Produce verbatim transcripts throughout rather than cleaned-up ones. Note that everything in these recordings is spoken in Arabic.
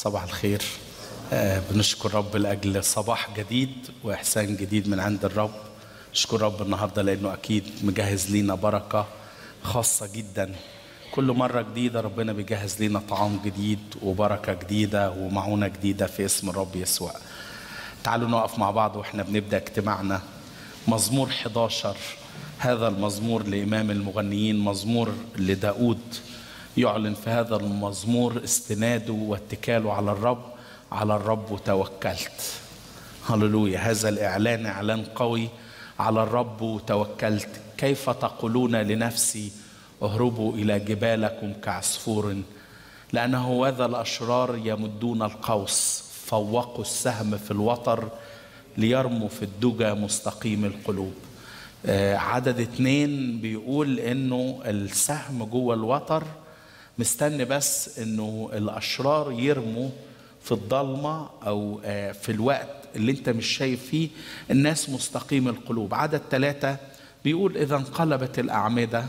صباح الخير. آه بنشكر رب لأجل صباح جديد وإحسان جديد من عند الرب. نشكر رب النهاردة لأنه أكيد مجهز لينا بركة خاصة جدا. كل مرة جديدة ربنا بيجهز لينا طعام جديد وبركة جديدة ومعونة جديدة في اسم الرب يسوع. تعالوا نقف مع بعض وإحنا بنبدأ اجتماعنا. مزمور إحدى عشر، هذا المزمور لإمام المغنيين، مزمور لداود، يعلن في هذا المزمور استناده واتكاله على الرب. على الرب توكلت. هللويا. هذا الإعلان إعلان قوي. على الرب توكلت. كيف تقولون لنفسي اهربوا إلى جبالكم كعصفور، لأنه هذا الأشرار يمدون القوس، فوقوا السهم في الوتر ليرموا في الدجى مستقيم القلوب. آه عدد اتنين بيقول إنه السهم جوه الوتر مستني بس إنه الأشرار يرموا في الضلمة أو آه في الوقت اللي انت مش شايف فيه الناس مستقيم القلوب. عدد ثلاثة بيقول إذا انقلبت الأعمدة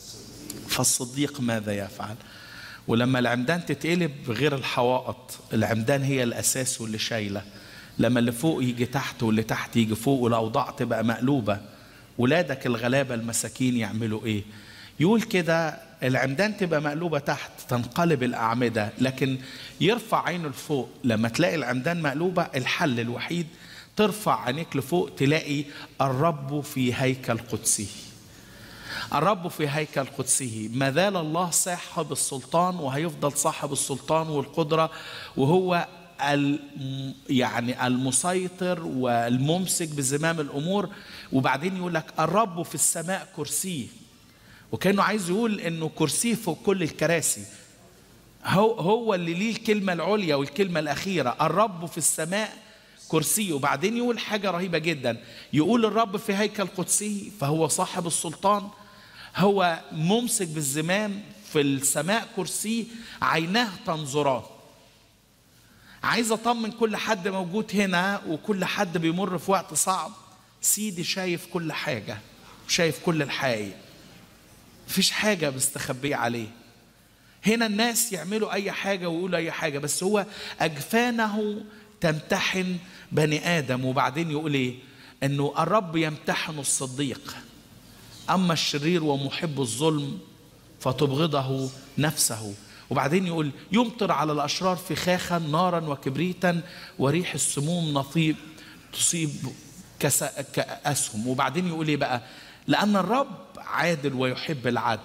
فالصديق ماذا يفعل؟ ولما العمدان تتقلب غير الحوائط، العمدان هي الأساس واللي شايلة. لما اللي فوق يجي تحت واللي تحت يجي فوق والأوضاع تبقى مقلوبة، ولادك الغلابة المساكين يعملوا إيه؟ يقول كده العمدان تبقى مقلوبة تحت تنقلب الأعمدة، لكن يرفع عينه لفوق. لما تلاقي العمدان مقلوبة الحل الوحيد ترفع عينيك لفوق تلاقي الرب في هيكل قدسه. الرب في هيكل قدسه. ما زال الله صاحب السلطان وهيفضل صاحب السلطان والقدرة، وهو يعني المسيطر والممسك بزمام الأمور. وبعدين يقول لك الرب في السماء كرسيه، وكانه عايز يقول انه كرسيه فوق كل الكراسي. هو هو اللي ليه الكلمة العليا والكلمة الأخيرة. الرب في السماء كرسيه. وبعدين يقول حاجة رهيبة جدا، يقول الرب في هيكل قدسه، فهو صاحب السلطان، هو ممسك بالزمام، في السماء كرسيه، عيناه تنظران. عايز أطمن كل حد موجود هنا وكل حد بيمر في وقت صعب، سيدي شايف كل حاجة وشايف كل الحقيقة، مفيش حاجة مستخبية عليه. هنا الناس يعملوا أي حاجة ويقولوا أي حاجة، بس هو أجفانه تمتحن بني آدم. وبعدين يقول إيه؟ أنه الرب يمتحن الصديق، أما الشرير ومحب الظلم فتبغضه نفسه. وبعدين يقول يمطر على الأشرار فخاخا نارا وكبريتا وريح السموم نطيب تصيب كأسهم. وبعدين يقول إيه بقى؟ لأن الرب عادل ويحب العدل.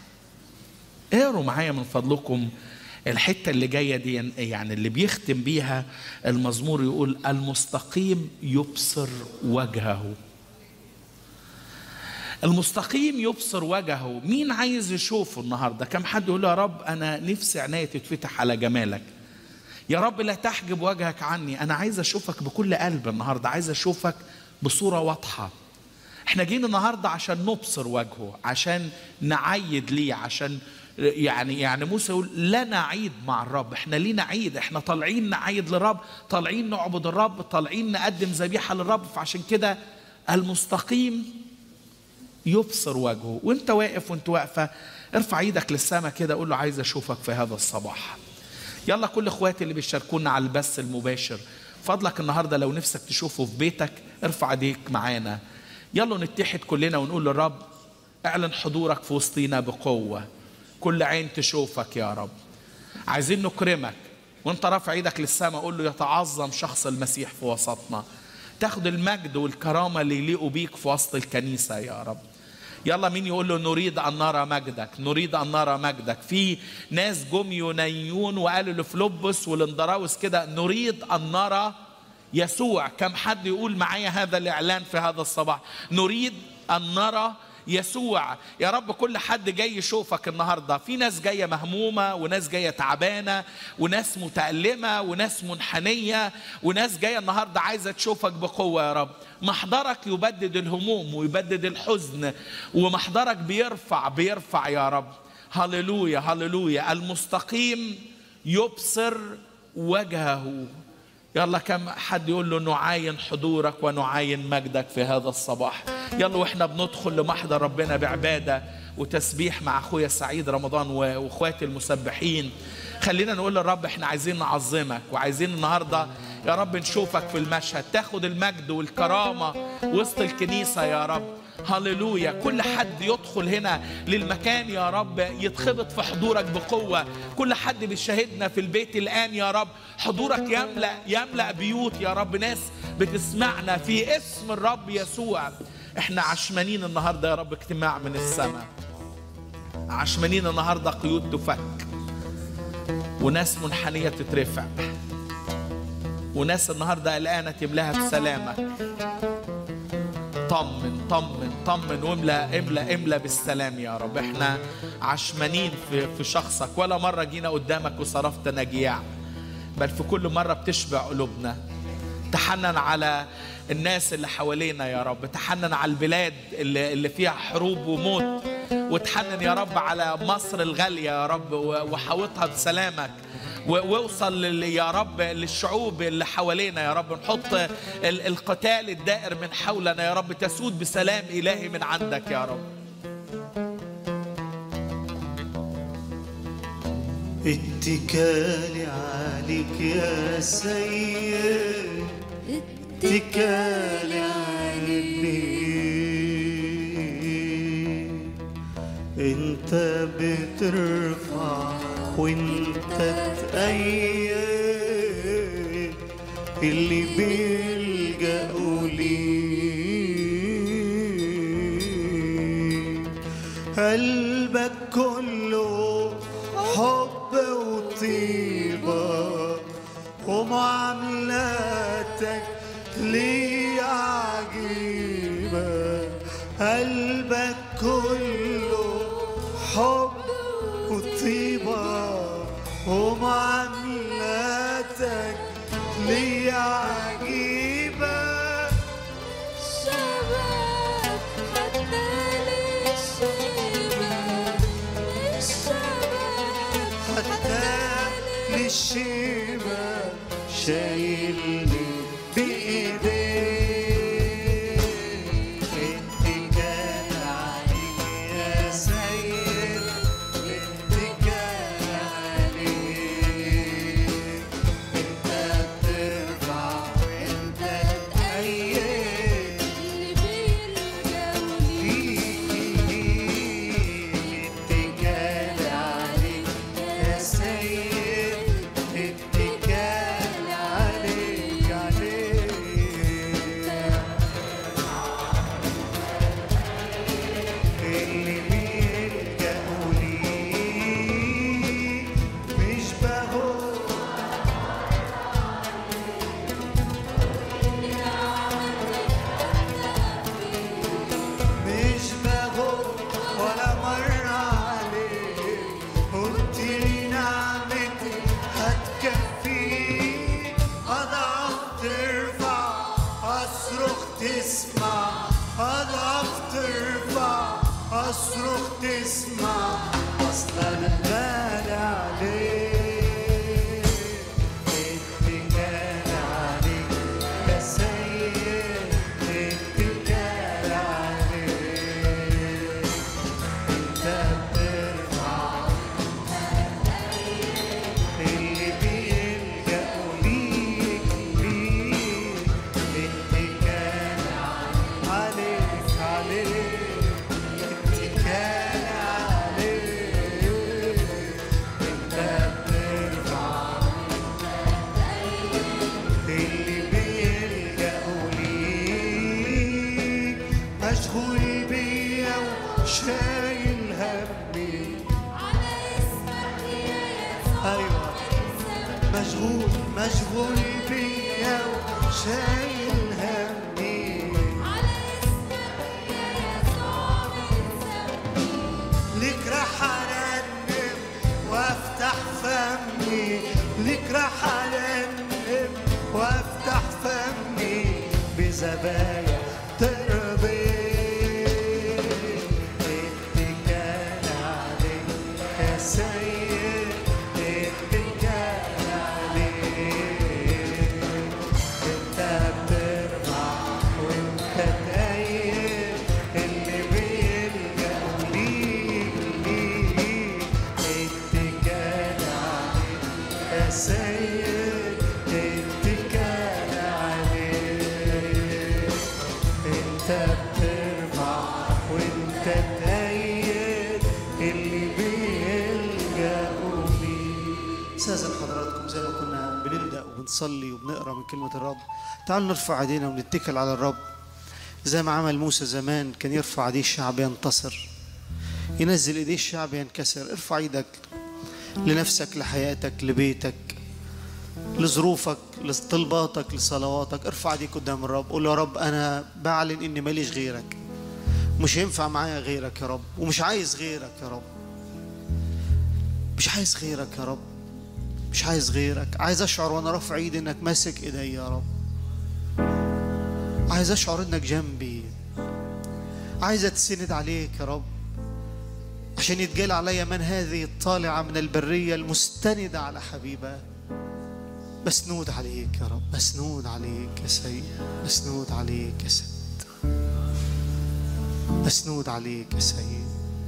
اقروا معايا من فضلكم الحتة اللي جاية دي، يعني اللي بيختم بيها المزمور. يقول المستقيم يبصر وجهه. المستقيم يبصر وجهه. مين عايز يشوفه النهاردة؟ كم حد يقول يا رب أنا نفسي عناية تتفتح على جمالك، يا رب لا تحجب وجهك عني، أنا عايز أشوفك بكل قلب النهاردة، عايز أشوفك بصورة واضحة. احنا جينا النهاردة عشان نبصر وجهه، عشان نعيد ليه، عشان يعني يعني موسى يقول لا نعيد مع الرب. احنا ليه نعيد؟ احنا طالعين نعيد للرب، طالعين نعبد الرب، طالعين نقدم ذبيحة للرب. فعشان كده المستقيم يبصر وجهه. وانت واقف وانت واقفة ارفع ايدك للسماء كده، قول له عايز اشوفك في هذا الصباح. يلا كل اخواتي اللي بيشاركونا على البث المباشر، فضلك النهاردة لو نفسك تشوفه في بيتك ارفع ايديك معانا. يلا نتحد كلنا ونقول للرب اعلن حضورك في وسطينا بقوة، كل عين تشوفك يا رب. عايزين نكرمك وانت رافع ايدك للسماء، قول له يتعظم شخص المسيح في وسطنا، تاخد المجد والكرامة اللي يليقوا بيك في وسط الكنيسة يا رب. يلا مين يقول له نريد أن نرى مجدك، نريد أن نرى مجدك. في ناس جم يونانيون وقالوا لفلوبس ولندراوس كده نريد أن نرى يسوع. كم حد يقول معايا هذا الإعلان في هذا الصباح؟ نريد أن نرى يسوع. يا رب كل حد جاي يشوفك النهاردة. في ناس جاية مهمومة، وناس جاية تعبانة، وناس متألمة، وناس منحنية، وناس جاية النهاردة عايزة تشوفك بقوة يا رب. محضرك يبدد الهموم ويبدد الحزن، ومحضرك بيرفع بيرفع يا رب. هللويا هللويا. المستقيم يبصر وجهه. يلا كم حد يقول له نعاين حضورك ونعاين مجدك في هذا الصباح. يلا واحنا بندخل لمحضر ربنا بعبادة وتسبيح مع أخويا سعيد رمضان وأخواتي المسبحين، خلينا نقول للرب احنا عايزين نعظمك وعايزين النهاردة يا رب نشوفك في المشهد، تاخد المجد والكرامة وسط الكنيسة يا رب. هللويا. كل حد يدخل هنا للمكان يا رب يتخبط في حضورك بقوة. كل حد بيشاهدنا في البيت الآن يا رب حضورك يملأ يملأ بيوت يا رب، ناس بتسمعنا في اسم الرب يسوع. احنا عشمانين النهاردة يا رب اجتماع من السماء، عشمانين النهاردة قيود تفك وناس منحنية تترفع وناس النهاردة قلقانة تملاها بسلامك. طمن طمن طمن واملا املا املا بالسلام يا رب. احنا عشمانين في في شخصك، ولا مرة جينا قدامك وصرفت نجيع، بل في كل مرة بتشبع قلوبنا. تحنن على الناس اللي حوالينا يا رب، تحنن على البلاد اللي, اللي فيها حروب وموت، وتحنن يا رب على مصر الغالية يا رب وحاوطها بسلامك، ووصل يا رب للشعوب اللي حوالينا يا رب. نحط القتال الدائر من حولنا يا رب تسود بسلام إلهي من عندك يا رب. اتكالي عليك يا سيد، اتكالي عليك، انت بترفع وانت تأيد اللي بيلجأوا ليك. قلبك كله حب وطيبة ومعاملاتك لي عجيبة. قلبك كله حب وطيبة ومعاملاتك لي عجيبة. الشباب حتى للشباب، الشباب حتى للشباب شايلني بإيديك. اتكال عليك يا سيد، اتكال عليك، انت بترفع وانت تأيد اللي بيلجأوا ليك. اتكال عليك يا سيد، اتكال عليك عليك، اللي بيلجأوا ليك مش بهون مش بهون ولا مرة عليك. قلت لي نعمتي هتكفيك، أضعف ترفع أصرخ تسمع، أضعف ترفع أصرخ تسمع، أصلا غالي عليك. اتكال عليك يا سيد، اتكال عليك، انت بترفع اللي بيلجأوا ليك ليك. اتكال عليك عليك، اتكال عليك، انت بترفع اللي بيلجأوا ليك. مشغول بيا وشايل همي، على اسمك يا يسوع أيوة. مشغول مشغول بيا وشايل همي، على اسمك يا يسوع بنسبح. ليك راح أرنم وافتح فمي، ليك راح أرنم وافتح فمي بزبايا ترضيك. اتكال عليك يا سيد، اتكال عليك، بترفع وانت تأيد اللي بيلجأوا ليك. استاذن حضراتكم زي ما كنا بنبدأ وبنصلي وبنقرأ من كلمة الرب، تعالوا نرفع ايدينا ونتكل على الرب زي ما عمل موسى زمان. كان يرفع ايديه الشعب ينتصر، ينزل ايديه الشعب ينكسر. ارفع ايدك لنفسك، لحياتك، لبيتك، لظروفك، لطلباتك، لصلواتك. ارفع ايديك قدام الرب، قول يا رب انا بعلن اني ماليش غيرك، مش هينفع معايا غيرك يا رب، ومش عايز غيرك يا رب، مش عايز غيرك يا رب، مش عايز غيرك. عايز اشعر وانا رافع ايدي انك ماسك ايدي يا رب، عايز اشعر انك جنبي، عايز اتسند عليك يا رب، عشان يتقال عليا من هذه الطالعة من البرية المستندة على حبيبها. مسنود عليك يا رب، مسنود عليك يا سيد، مسنود عليك يا سيد، مسنود عليك يا سيد.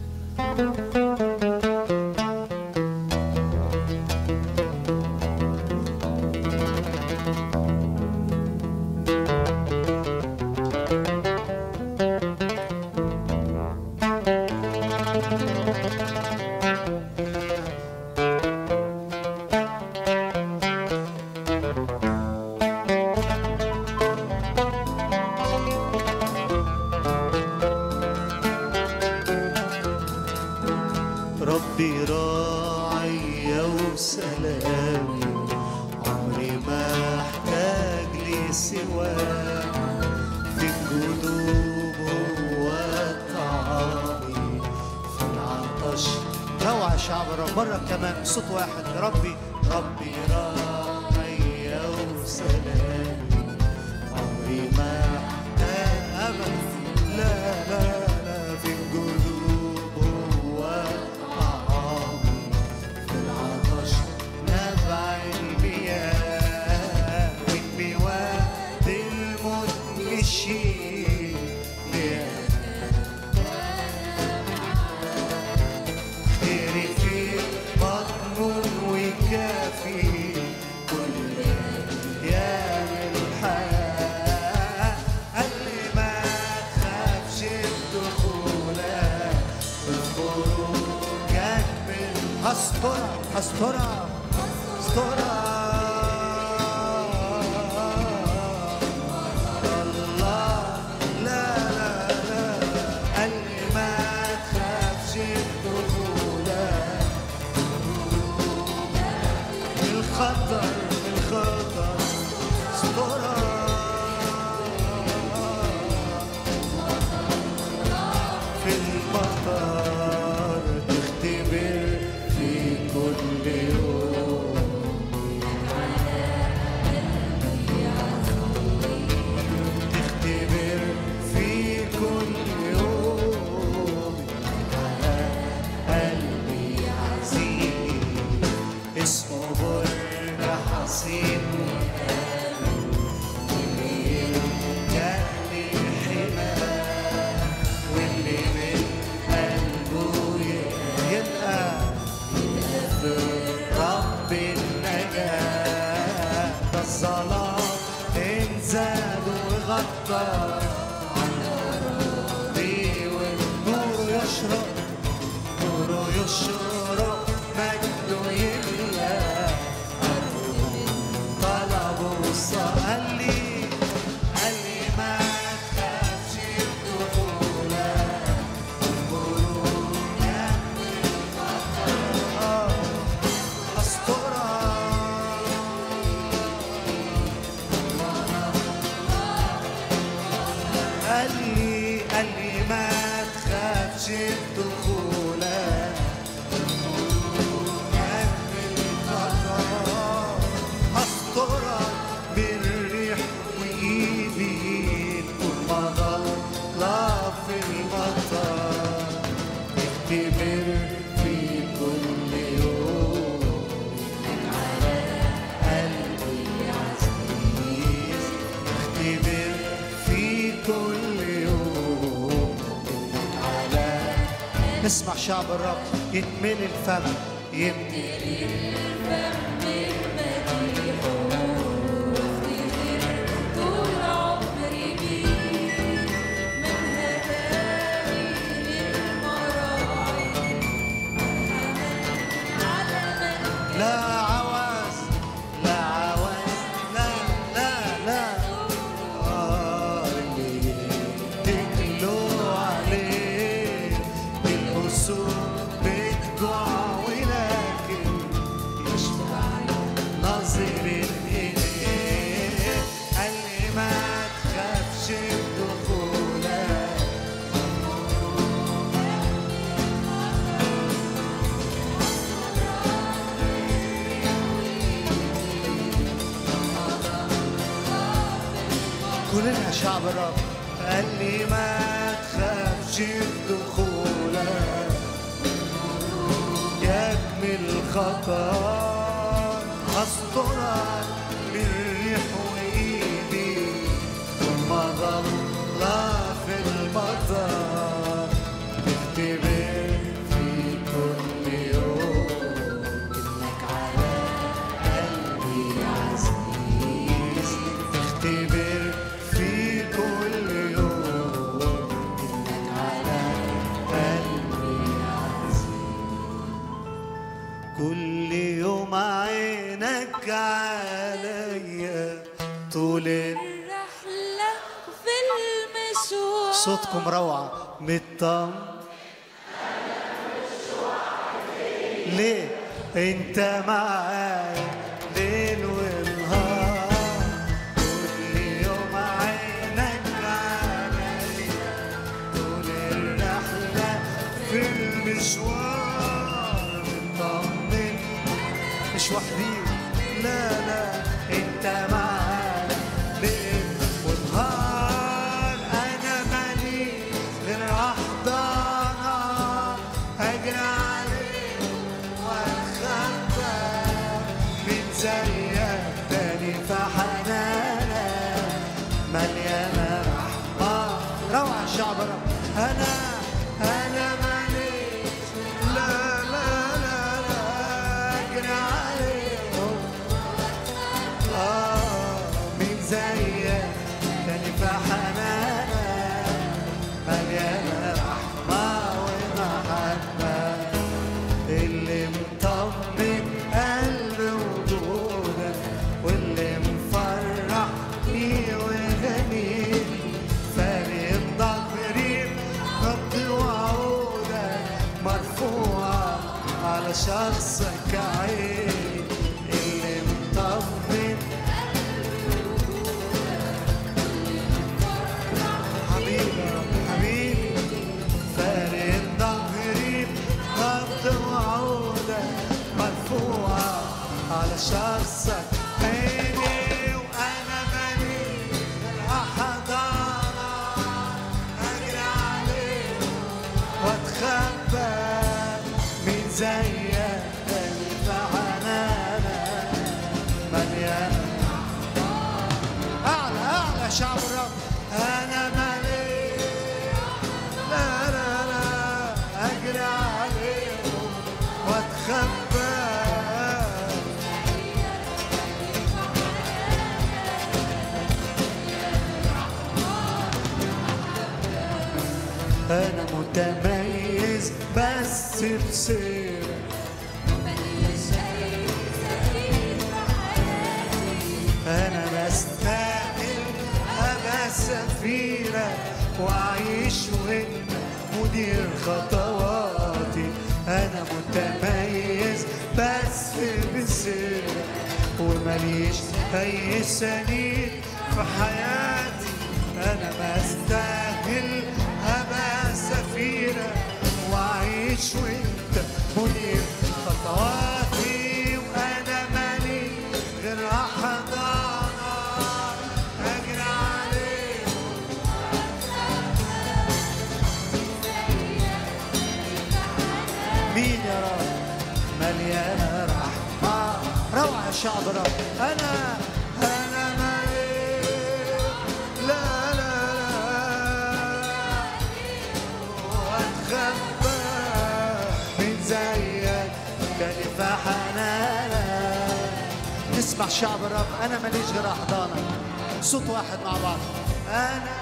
ربي راعي وسلامي، عمري ما احتاج لي سواك، في القلوب هو طعامي، في العطش. روعة شعب الرب مرة كمان صوت واحد. يا ربي ربي راعي وسلامي، عمري ما احتاج أبدا، لا لا لا، في القلوب هو طعامي، في العطش نبع المياه، والبواد المدهشين خيري في بطن وكافي كل أيام الحياة. اللي ما تخافش الدخولات والخروجات من هسترها هسترها هسترها الله. لا لا لا، اللي ما تخافش الدخولات الخطر الخطر استرها في المطر، تختبر في كل يوم تختبر في كل يوم على قلبي عزيز، اسمه برج حصين واللي من قلبه يلقى رب النجاة. ده الظلام انزاد وغطى عن أرضي، والنور يشرق نوره يشرق، مجده يملى طلبه وصل. قال لي قال لي ما تخافش الدخولات والخروجات أسترها. قال لي قال لي ما تخافش الدخولات والخروجات بالمطر، أسترها بالريح وإيدي والمظلة في المطر، اختبر في كل يوم على قلبي عزيز، اختبر في كل يوم على. نسمع شعب الرب يتملي الفم، يملي طول عمري بيه شعب الرب. قال لي ما تخافش بدخولك يكمل خطر، أسترك بالريح وإيدي ومظلة في المطر، تختبر في كل يوم إنك على قلبي عزيز، تختبر في كل يوم إنك على قلبي عزيز، كل يوم عينك عليا طول الرحلة في المشوار. صوتكم روعة. مطمن ليه انت معايا ليل ونهار، كل يوم عينك عليا طول الرحلة في المشوار، مطمن مش وحدي، لا لا انت معايا ليل ونهار، انا ماليش غير احضانك، اجري عليك واتخبى من زيك تاني في حنانك مليانة رحمة. روعة شعب الرب. انا انا ماليش لا لا لا لا اجري عليهم آه من زيك تاني في حنانك مليانة رحمة ومحبة، اللي مطمن قلب وجودك واللي مفرحني وغنيني، فارق ضهري رد وعودك مرفوعة على شخصك عيني، اللي مطمن حبيبي حبيبي، فارق ضهري رد وعودك مرفوعة على شخصك عيني، وأنا مالي أحضانك أجري عليك وأتخبى من زيك تاني في عنانك مليانة. أعلى أعلى شعب الرب. أنا مالي لا لا لا أجري عليهم وأتخبى، أنا متميز بس بسيرك، ماليش أي سبيل في حياتي. أنا بستاهل أبقى سفيرك وأعيش وأنت مدير خطواتي، أنا متميز بس بسيرك وماليش أي سنين في حياتي، أنا بستاهل أبقى سفيرك وأعيش وأنت مدير خطواتي، وأنا مالي غير أحضانك أجري عليهم مين يا رب مليانة رحمة. روعة شعب الرب. أنا أنا مالي لا لا لا وأتخبى من زيك تاني في حنانك. نسمع شعب الرب. أنا ماليش غير أحضانك. صوت واحد مع بعض. أنا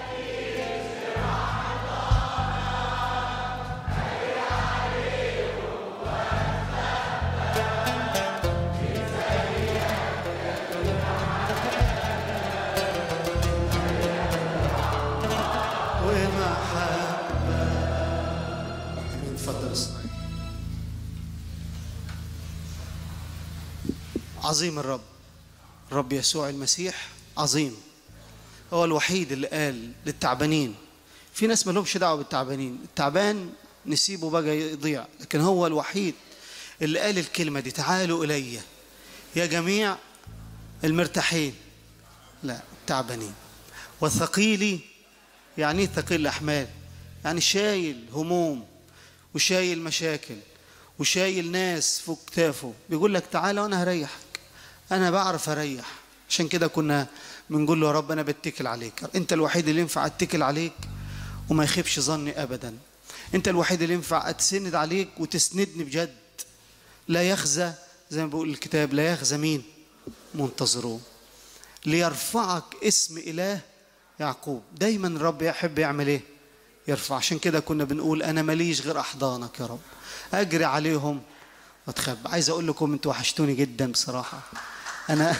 عظيم الرب. الرب يسوع المسيح عظيم. هو الوحيد اللي قال للتعبانين. في ناس ما لهمش دعوه بالتعبانين، التعبان نسيبه بقى يضيع، لكن هو الوحيد اللي قال الكلمه دي: تعالوا الي يا جميع المرتاحين، لا التعبانين، وثقيلي يعني ايه ثقيل الأحمال؟ يعني شايل هموم وشايل مشاكل وشايل ناس فوق كتافه، بيقول لك تعالى وأنا هريحك، أنا بعرف أريح. عشان كده كنا بنقول له يا رب أنا بتكل عليك، أنت الوحيد اللي ينفع أتكل عليك وما يخيبش ظني أبدا، أنت الوحيد اللي ينفع أتسند عليك وتسندني بجد. لا يخزى زي ما بيقول الكتاب، لا يخزى مين؟ منتظروه. ليرفعك اسم إله يعقوب. دايما الرب يحب يعمل ايه؟ يرفع. عشان كده كنا بنقول أنا ماليش غير أحضانك يا رب، أجري عليهم وأتخبى. عايز أقول لكم أنتوا وحشتوني جدا بصراحة. أنا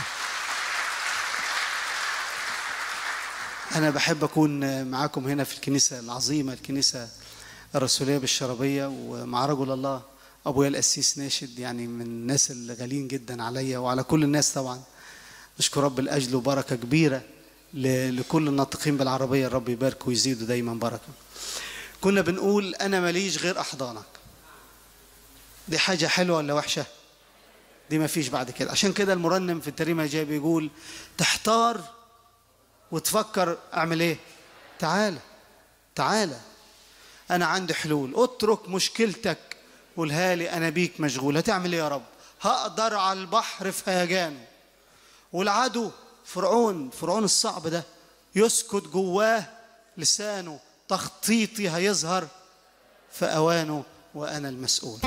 أنا بحب أكون معاكم هنا في الكنيسة العظيمة، الكنيسة الرسولية بالشربية، ومع رجل الله أبويا القسيس ناشد، يعني من الناس اللي غاليين جدا عليا وعلى كل الناس طبعا. نشكر رب الأجل وبركة كبيرة لكل الناطقين بالعربية، الرب يبارك ويزيدوا دايما بركة. كنا بنقول أنا ماليش غير أحضانك. دي حاجة حلوة ولا وحشة؟ دي ما فيش بعد كده. عشان كده المرنم في التريمة جاي بيقول تحتار وتفكر أعمل إيه؟ تعالى تعالى أنا عندي حلول. اترك مشكلتك قولها لي، أنا بيك مشغول. هتعمل إيه يا رب؟ هقدر على البحر في هيجانه، والعدو فرعون فرعون الصعب ده يسكت جواه لسانه، تخطيطي هيظهر في أوانه وأنا المسؤول.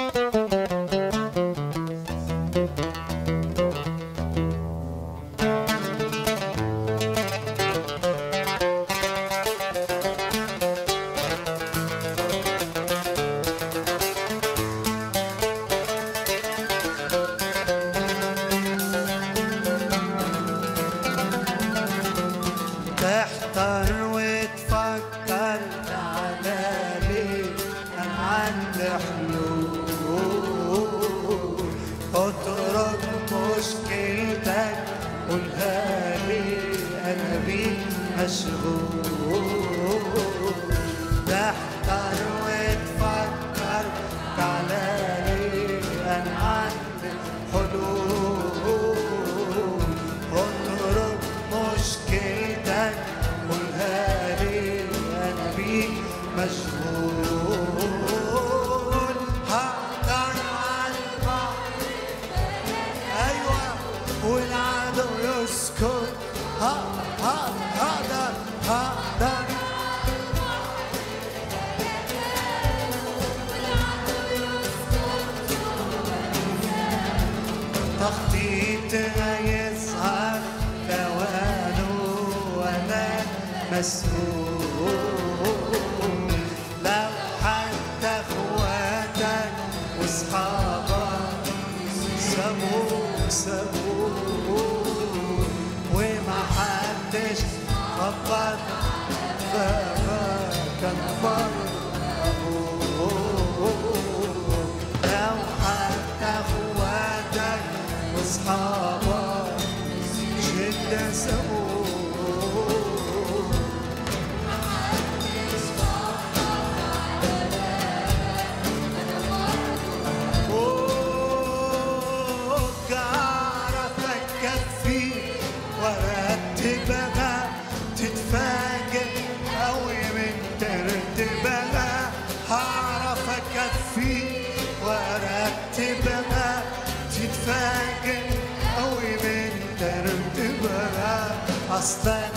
أصلا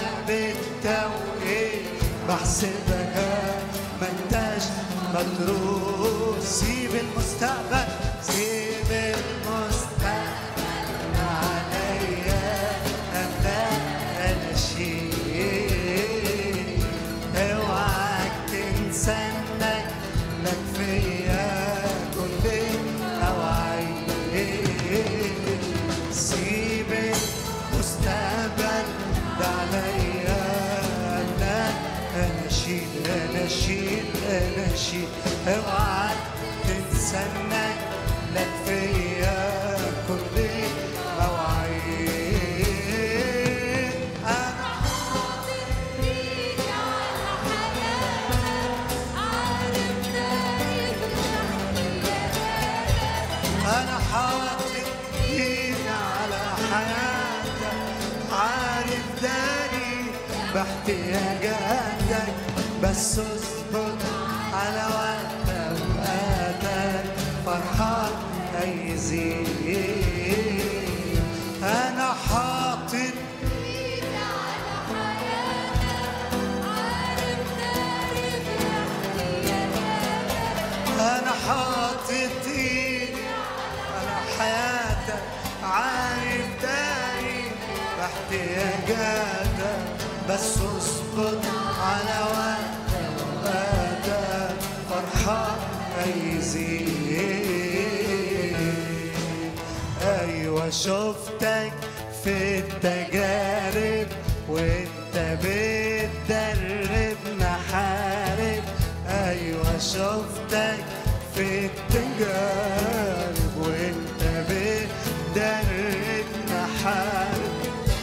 بالتوقيت بحسبها ما انتاش مدروس. سيب المستقبل سيب المستقبل عليا أنا أنا شيء. اوعك تنسى إنك لك فيا كل أوعي. سيب المستقبل عليا أنا أنا شيل أنا شيل أنا شيل. اوعى تنسى إنك لك فيا كل مواعيد. أنا حاطط إيدي على حياتك، عارف داير أنا حاطط إيدي على حياتك، عارف داري باحتياجاتك، بس اصبر على وقت اوقاتك، فرحان هيزيد. انا حاطط ايدي على حياتك، عارف داري باحتياجاتك، انا حاطط ايدي على حياتك، عارف داري باحتياجاتك، بس اصبر على وقت اوقاتك، فرحان هيزيد. ايوه شفتك في التجارب وانت بتدربنا حارب، ايوه شفتك في التجارب وانت بتدربنا حارب،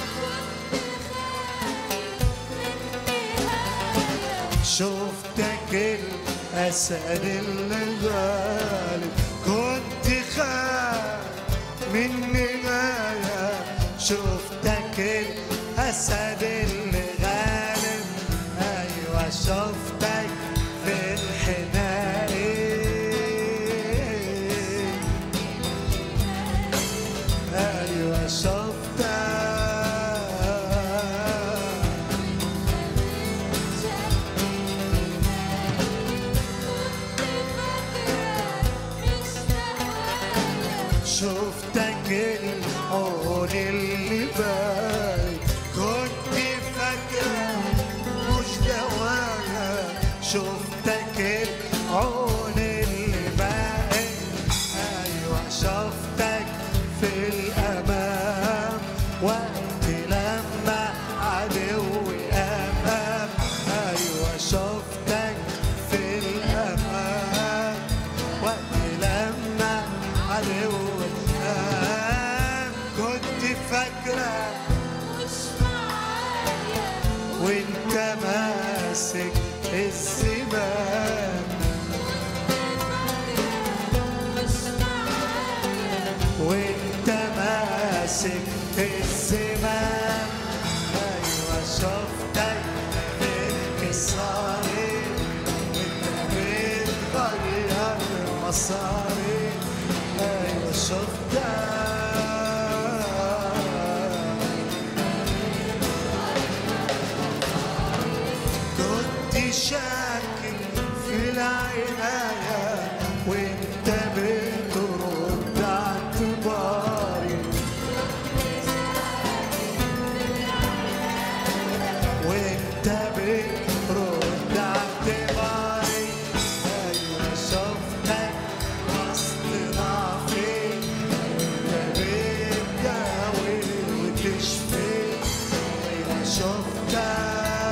شفتك الأسد اللي غالب، كنت خايف من نهاية، شفتك الأسد اللي غالب، أيوة شفتك في الحناية، أيوة شفتك شفتك العون اللي باي، كنت فاكرة مش دوايا، شفتك العون اللي باي، أيوة شفتك في الأمام، وقت لما عدوي أمام، أيوة شفتك في الأمام، وقت لما عدوي كنت فاكرة مش معايا، وانت ماسك الزمام، مش معايا، وانت ماسك الزمام، ايوه شفتك بانكساري وانت بتغير مساري، ايوه شفتك كنت شاكك في العناية وانت بترد اعتباري، وانت بترد اعتباري، ايوه شفتك وسط ضعفي، وانت بتداوي وتشفي، ايوه شفتك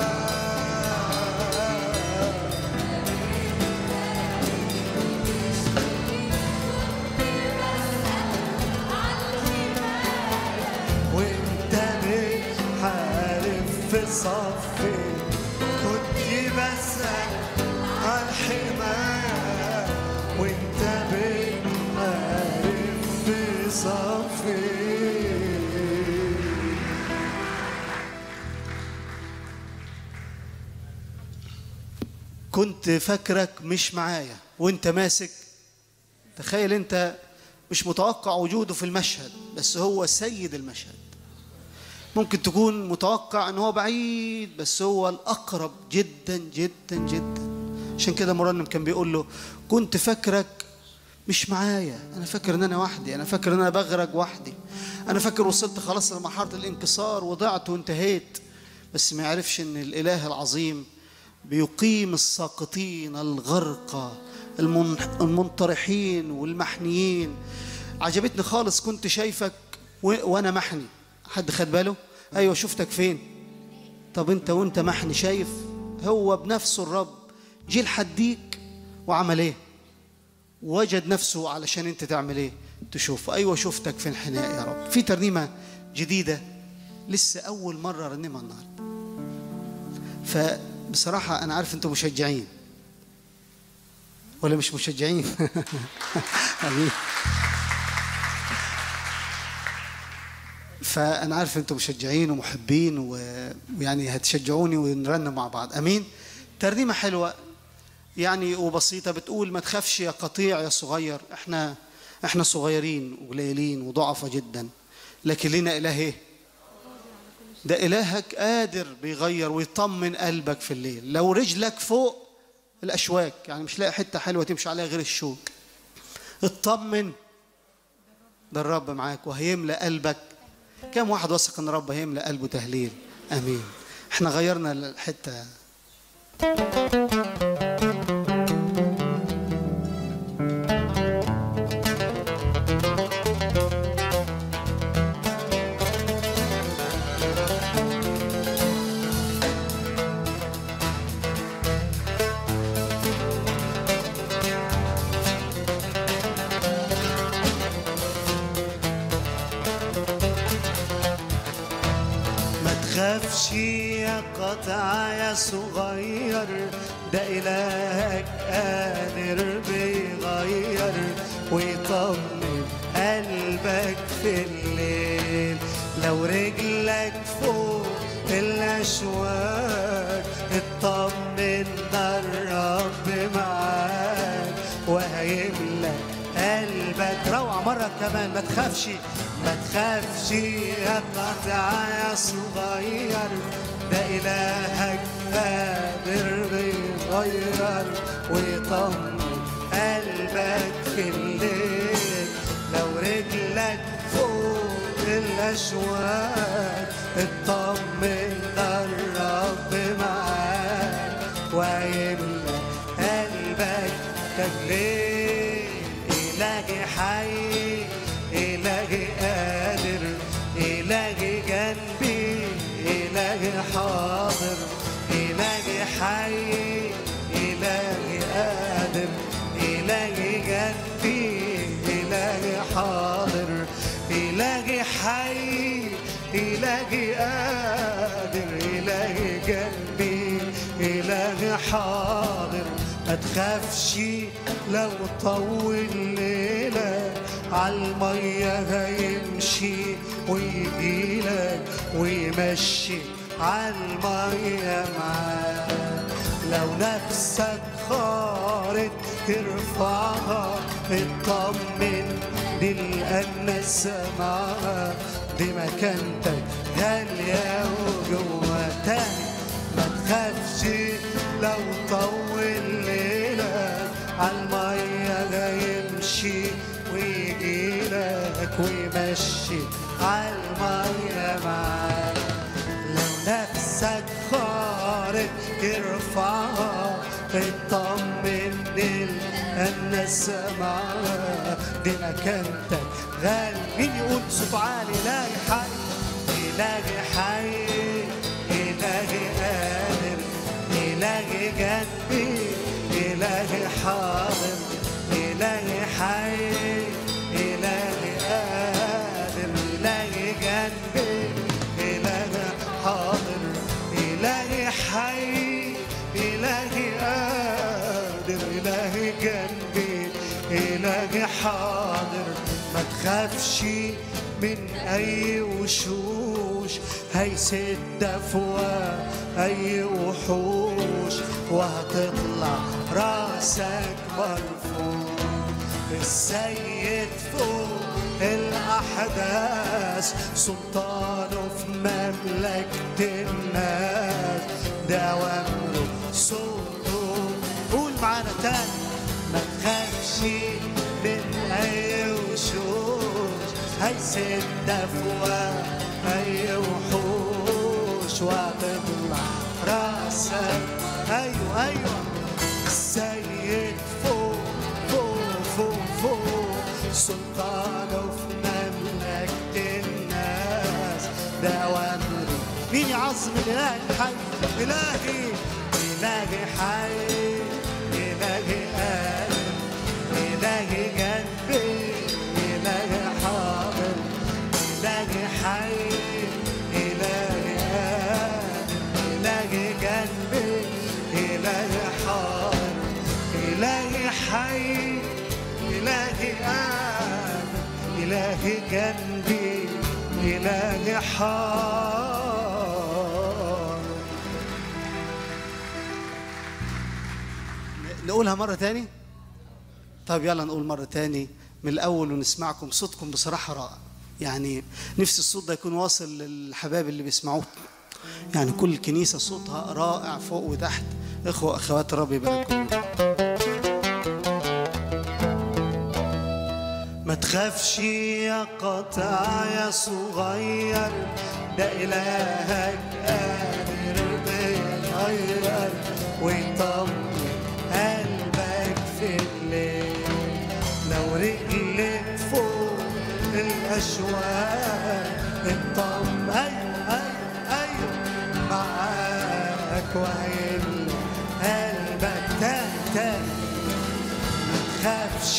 وانت بتحارب في صفي، كنت بسأل عن حماية، وانت بتحارب في صفي. كنت فاكرك مش معايا وانت ماسك، تخيل انت مش متوقع وجوده في المشهد، بس هو سيد المشهد. ممكن تكون متوقع ان هو بعيد، بس هو الاقرب جدا جدا جدا. عشان كده مرنم كان بيقول له كنت فاكرك مش معايا، انا فاكر ان انا وحدي، انا فاكر ان انا بغرق وحدي، انا فاكر وصلت خلاص لمرحله الانكسار وضعت وانتهيت، بس ما يعرفش ان الاله العظيم بيقيم الساقطين الغرقى المنطرحين والمحنيين. عجبتني خالص، كنت شايفك وانا محني. حد خد باله؟ ايوه شفتك فين؟ طب انت وانت محني شايف؟ هو بنفسه الرب جه لحديك وعمل ايه؟ وجد نفسه علشان انت تعمل ايه؟ تشوف. ايوه شفتك في الحناء يا رب. في ترنيمه جديده لسه اول مره ارنمها النهارده، فبصراحه انا عارف انتم مشجعين ولا مش مشجعين؟ فأنا عارف أنتم مشجعين ومحبين ويعني هتشجعوني ونرنم مع بعض. أمين. ترنيمة حلوة يعني وبسيطة بتقول ما تخافش يا قطيع يا صغير. احنا احنا صغيرين وقليلين وضعفة جدا، لكن لنا إله ايه؟ ده إلهك قادر بيغير ويطمن قلبك في الليل. لو رجلك فوق الأشواك، يعني مش لاقي حتة حلوة تمشي عليها غير الشوك، اطمن، ده الرب معاك وهيملأ قلبك. كم واحد واثق ان الرب هيملأ قلبه تهليل؟ امين. احنا غيرنا الحته. تخافش يا قطع يا صغير، ده إلهك قادر بيغير ويطمن قلبك في الليل. لو رجلك فوق الأشواك اطمن، ده الرب معاك وهيملأ قلبك. روعة مرة كمان. ما تخافش ما تخافش يا قطع يا صغير، ده إلهك قادر بيغير ويطمن قلبك في الليل. لو رجلك فوق الأشواك اطمن، ده الرب معاك ويملأ قلبك تجليل. إلهي حي، إلهي قادر، إلهي جنبي، إلهي حاضر، إلهي حي، إلهي قادر، إلهي جنبي، إلهي حاضر، إلهي حي، إلهي قادر، إلهي جنبي، إلهي حاضر. ما تخافش لو طول ليلة عالمية هيمشي ويجيلك ويمشي عالمية معاك. لو نفسك خارج ترفعها اطمن، دي الأنس معاها، دي مكانتك غالية وجوه. تاني ما تخافش لو طول ليلك عالمية هيمشي ويجيلك ويمشي عالمية معاك. لو نفسك خارج ارفعها اطمن، الناس معاها، دي مكانتك غالي. مين يقول صوت عالي؟ إلهي حي، إلهي حي، إلهي قادر، إلهي جنبي، إلهي حاضر، إلهي حي، إلهي قادر، إلهي جنبي، إلهي حاضر، إلهي حي، إلهي قادر، إلهي جنبي، إلهي حاضر. ما تخافش من أي وشوش هيسد أفواه أي وحوش، وهتطلع راسك مرفوع. السيد فوق الأحداث، سلطانه في مملكة الناس، دوامره صوته. قول معانا تاني. ما تخافش من أي وشوش هيسد أفواه أي وحوش، وهتطلع راسك. أيوة أيوة. السيد فوق فوق فوق فوق، سلطانه في مملكة الناس، دوامره. مين يعظم الإله الحي؟ إلهي، إلهي حي، إلهي قادر، إلهي جنبي، إلهي حاضر، إلهي حي، إلهي قادر، إلهي جنبي، إلهي حاضر، إلهي حي، إلهي قادر، إلهي جنبي، إلهي حار. نقولها مرة تاني؟ طب يلا نقول مرة تاني من الأول ونسمعكم. صوتكم بصراحة رائع، يعني نفس الصوت ده يكون واصل للحباب اللي بيسمعوه. يعني كل الكنيسة صوتها رائع فوق وتحت. إخوة أخوات ربي يبارككم. ما تخافش يا قطع يا صغير، ده إلهك قادر بيغير ويطمن قلبك في الليل. لو رجلك فوق الأشواق اطمن، أيوة أيوة أيوة معاك وهيملى قلبك تاني تاني. ما تخافش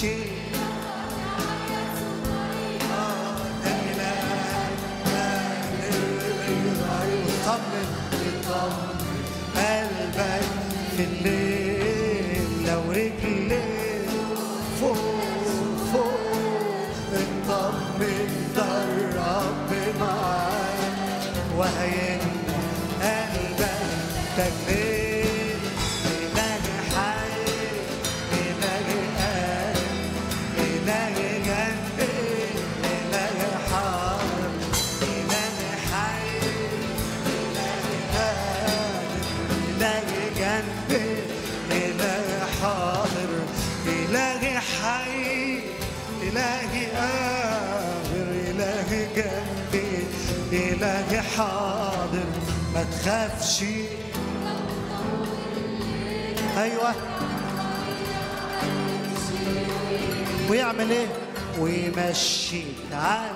قلبك في الليل. لو رجلك فوق فوق اطمن ده الرب معاك وهيملى قلبك تجليل. إلهي حي إلهي قادر إلهي جنبي إلهي حاضر إلهي حي إلهي جنبي إلهي حاضر إلهي حي إلهي قادر إلهي جنبي إلهي حاضر. ما تخافش. أيوة. ويعمل إيه؟ ويمشيك على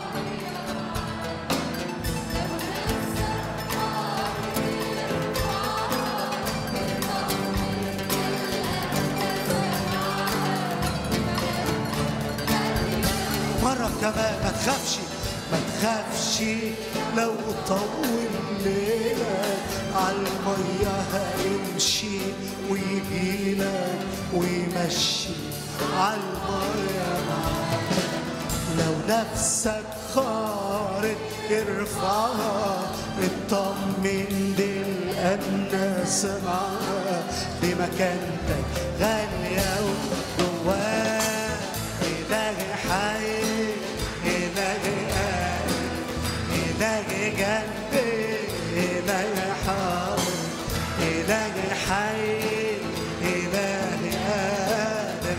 مرة كمان. ما تخافش ما تخافش لو طول ليلك عالمية هيمشي ويجيلك ويمشي عالمية معاك. لو نفسك خارج ارفعها اطمن للأناس معاك بمكانتك غالية وجواك. إلهي حي إلهي قادر إلهي جنبي إلهي حاضر إلهي حي إلهي قادر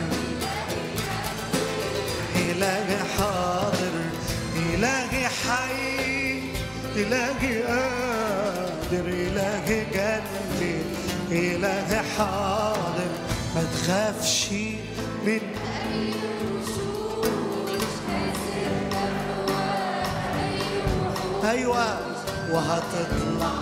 إلهي حاضر إلهي حي إلهي قادر إلهي جنبي إلهي حاضر. ما تخافش من أيوة. وهتطلع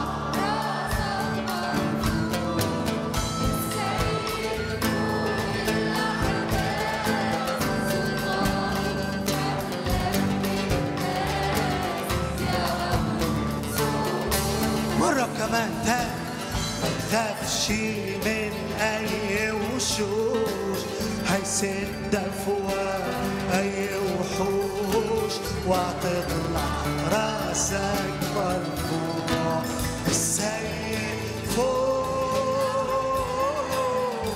مرة كمان تاني. ما تخافش من أي وشوش هيسد أفواه أي وحوش وهتطلع راسك مرفوع. السيد فوق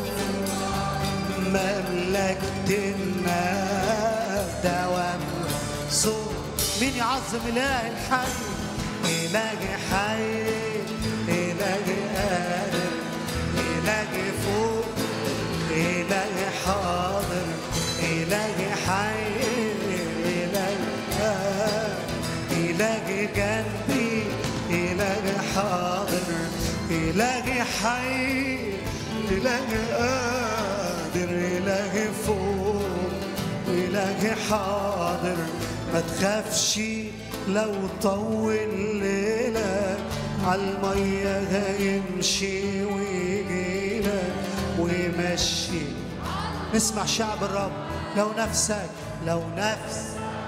مملكة الناس دوام صوت. مين يعظم إله الحي؟ إلهي حي إلهي قادر إلهي فوق إلهي حاضر إلهي حي إلهي قادر إلهي جنبي إلهي حاضر إلهي حي إلهي قادر إلهي فوق إلهي حاضر. ما تخافش لو طول ليلك عالمية هيمشي ويجيلك ويمشي. نسمع شعب الرب. لو نفسك لو نفس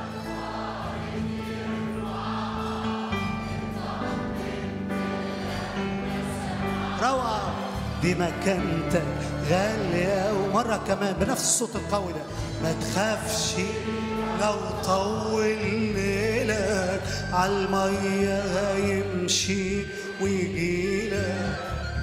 روعة بمكانتك غالية. ومرة كمان بنفس الصوت القوي ده. ما تخافش لو طول ليلك يجيلك عالمية هيمشي ويجيلك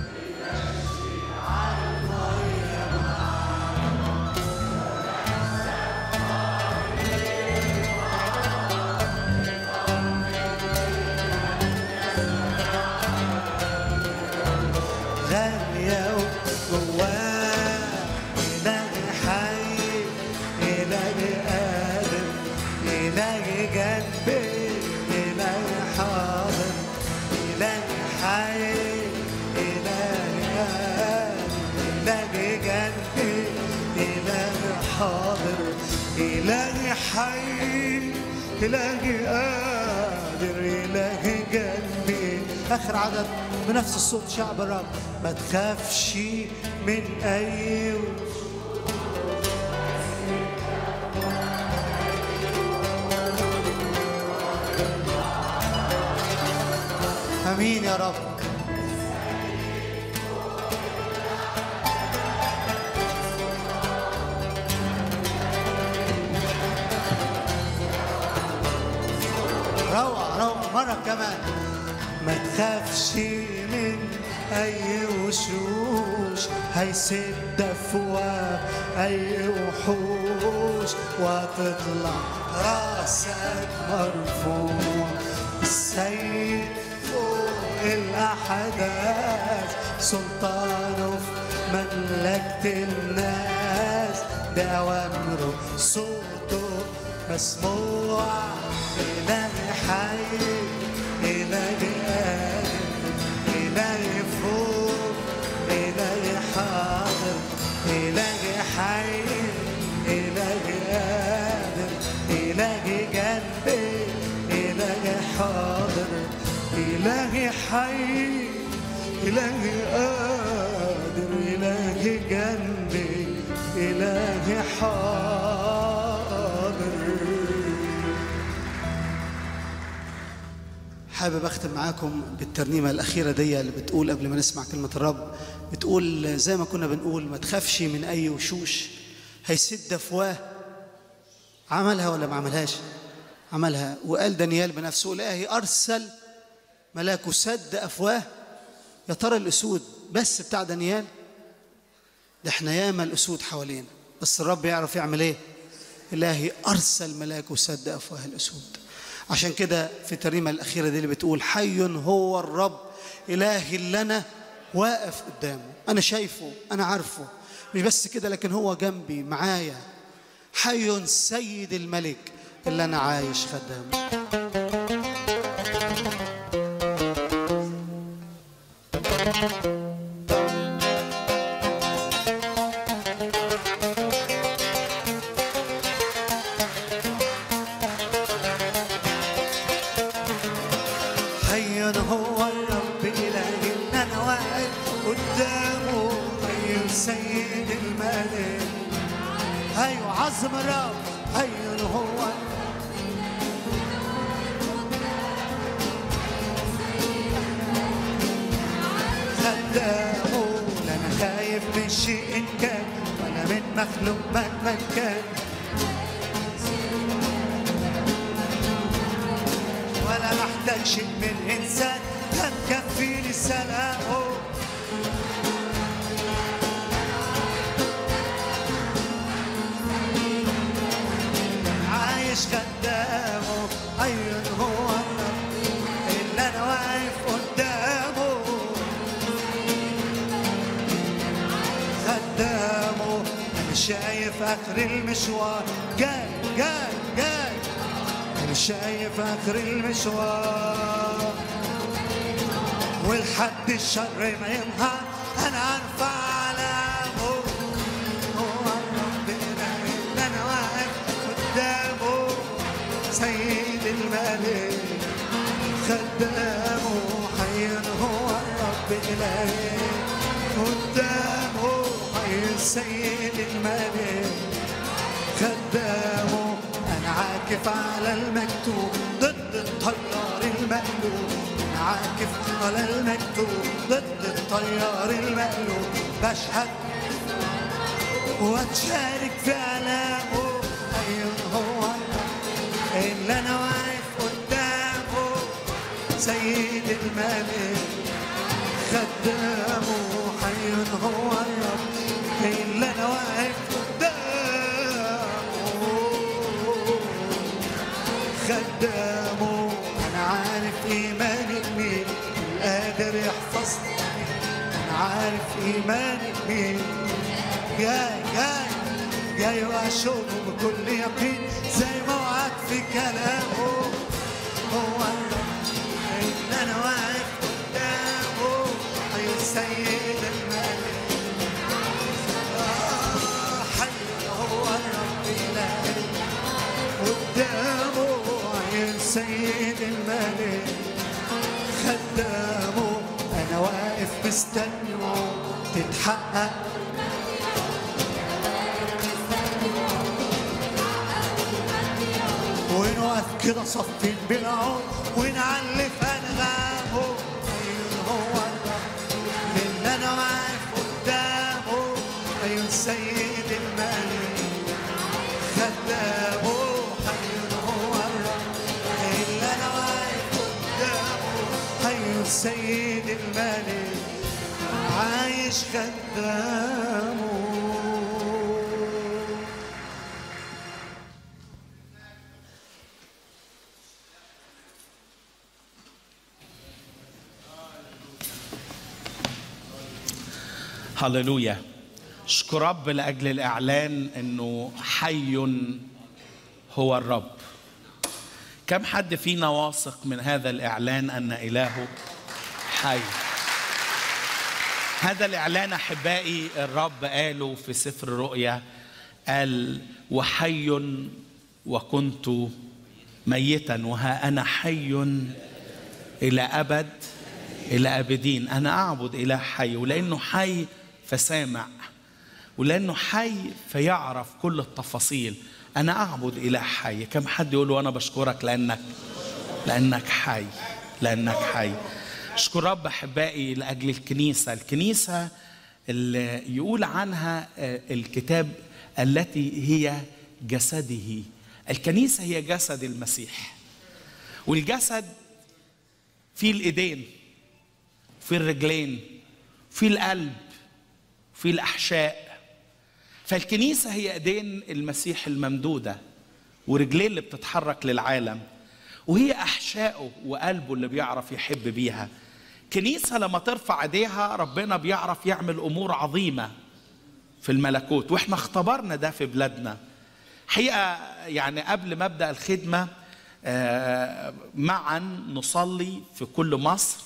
غالية جواه إلهي حي إلهي قادر إلهي جنبي إلهي حاضر إلهي حي إلهي قادر إلهي جنبي إلهي حاضر إلهي حي إلهي قادر إلهي جنبي. آخر عدد بنفس الصوت شعب الرب. ما تخافش من أي أمين يا رب. روعة روعة مرة كمان. ما تخافش من أي وشوش هيسد أفواه أي وحوش وتطلع راسك مرفوع. السيد فوق الأحداث سلطانه في مملكة الناس بأوامره صوته مسموع. إلهي حي إلهي قادر إلهي فوق إلهي حاضر إلهي حي إلهي قادر إلهي جنبي إلهي حاضر إلهي حي إلهي قادر إلهي جنبي إلهي حاضر. حابب أختم معاكم بالترنيمة الأخيرة دي اللي بتقول قبل ما نسمع كلمة الرب. بتقول زي ما كنا بنقول ما تخافش من أي وشوش هيسد أفواه. عملها ولا ما عملهاش؟ عملها. وقال دانيال بنفسه إلهي أرسل ملاكه سد أفواه. يا ترى الأسود بس بتاع دانيال؟ ده احنا ياما الأسود حوالينا بس الرب يعرف يعمل ايه. إلهي أرسل ملاكه سد أفواه الأسود. عشان كده في الترنيمة الأخيرة دي اللي بتقول حي هو الرب إلهي اللي أنا واقف قدامه. أنا شايفه أنا عارفه مش بس كده لكن هو جنبي معايا. حي سيد الملك اللي أنا عايش خدامه. عظم الرب حي هو خدامه. لا أنا خايف من شيء إن كان ولا من مخلوق مهما كان ولا محتاج شيء من إنسان لا مكفيني سلامه. خدامه عين هو الرب اللي انا واقف قدامه. خدامه انا شايف اخر المشوار جاي جاي جاي. انا شايف اخر المشوار والحد الشر ما ينهار انا ارفع علامه. هو الرب اللي انا واقف قدامه سيد الملك خدامه. حي هو الرب إلهي قدامه حي سيد الملك خدامه. أنا عاكف على المكتوب ضد الطيار المقلوب. أنا عاكف على المكتوب ضد الطيار المقلوب. بشهد وأتشارك في أعلامه. حي هو اللي أنا واقف قدامه سيد الملك خدامه حي هو الرب اللي انا واقف قدامه خدامه انا عارف ايماني بمين قادر يحفظني انا عارف ايماني بمين جاي جاي جاي واشوفه بكل يقين زي ما وعد في كلامه هو الرب اللي انا واقف قدامه حي سيد الملك آه حي هو الرب إلهي قدامه حي سيد الملك خدامه انا واقف مستنيه تتحقق ونقف كده صفين بالعود ونعلف انغامه ايوه هو الرب اللي انا واقف قدامه ايوه سيد الملك خدامه ايوه هو الرب اللي انا واقف قدامه ايوه سيد الملك عايش خدامه. هللويا. اشكر رب لأجل الإعلان أنه حي هو الرب. كم حد فينا واثق من هذا الإعلان أن إلهه حي؟ هذا الإعلان أحبائي الرب قاله في سفر الرؤيا، قال وحي وكنت ميتا وها أنا حي إلى أبد إلى أبدين. أنا أعبد إله حي، ولأنه حي فسامع، ولأنه حي فيعرف كل التفاصيل. أنا أعبد إله حي. كم حد يقول له أنا بشكرك لأنك لأنك حي، لأنك حي. أشكر رب أحبائي لأجل الكنيسة. الكنيسة اللي يقول عنها الكتاب التي هي جسده. الكنيسة هي جسد المسيح، والجسد في الإيدين، في الرجلين، في القلب، في الأحشاء. فالكنيسة هي إيدين المسيح الممدودة، ورجلين اللي بتتحرك للعالم، وهي أحشائه وقلبه اللي بيعرف يحب بيها. كنيسة لما ترفع ايديها ربنا بيعرف يعمل أمور عظيمة في الملكوت، وإحنا اختبرنا ده في بلادنا. حقيقة يعني قبل ما أبدأ الخدمة معا نصلي في كل مصر،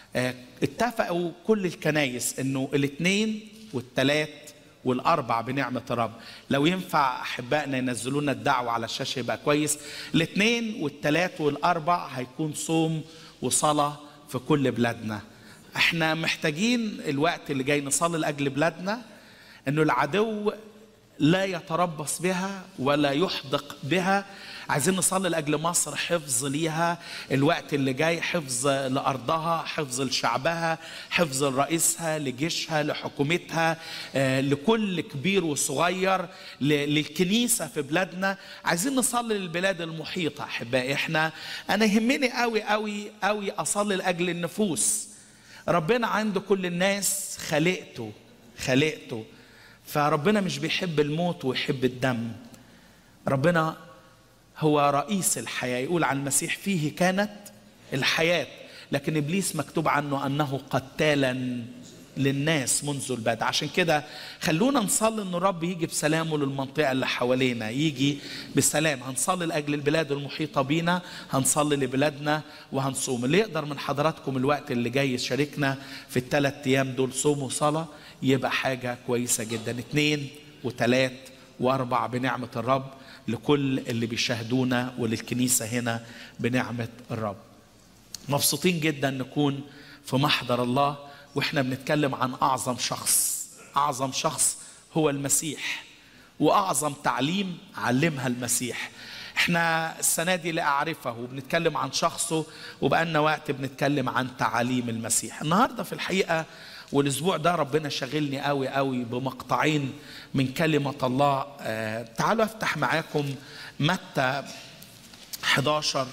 اتفقوا كل الكنايس انه الاثنين والثلاث والاربع بنعمة الرب. لو ينفع احبائنا ينزلوا لنا الدعوة على الشاشة يبقى كويس. الاثنين والثلاث والاربع هيكون صوم وصلاة في كل بلادنا. احنا محتاجين الوقت اللي جاي نصلي لاجل بلادنا، انه العدو لا يتربص بها ولا يحدق بها. عايزين نصلي لأجل مصر، حفظ ليها الوقت اللي جاي، حفظ لأرضها، حفظ لشعبها، حفظ لرئيسها، لجيشها، لحكومتها، لكل كبير وصغير، للكنيسة في بلادنا. عايزين نصلي للبلاد المحيطة أحبائي. احنا أنا يهمني قوي قوي قوي أصلي لأجل النفوس. ربنا عنده كل الناس خلقته خلقته فربنا مش بيحب الموت ويحب الدم. ربنا هو رئيس الحياة. يقول عن المسيح فيه كانت الحياة، لكن إبليس مكتوب عنه أنه قتالا للناس منذ البدء. عشان كده خلونا نصلي أن الرب يجي بسلامه للمنطقة اللي حوالينا، يجي بسلام. هنصلي لأجل البلاد المحيطة بينا، هنصلي لبلادنا وهنصوم. اللي يقدر من حضراتكم الوقت اللي جاي يشاركنا في الثلاث أيام دول صوم وصلاة يبقى حاجة كويسة جدا. اثنين وثلاث واربع بنعمة الرب لكل اللي بيشاهدونا وللكنيسة هنا بنعمة الرب. مبسوطين جدا نكون في محضر الله واحنا بنتكلم عن أعظم شخص. أعظم شخص هو المسيح، وأعظم تعليم علمها المسيح. احنا السنة دي لأعرفه وبنتكلم عن شخصه، وبقالنا وقت بنتكلم عن تعاليم المسيح. النهاردة في الحقيقة والأسبوع ده ربنا شغلني قوي قوي بمقطعين من كلمة الله. آه تعالوا أفتح معاكم متى إحدى عشر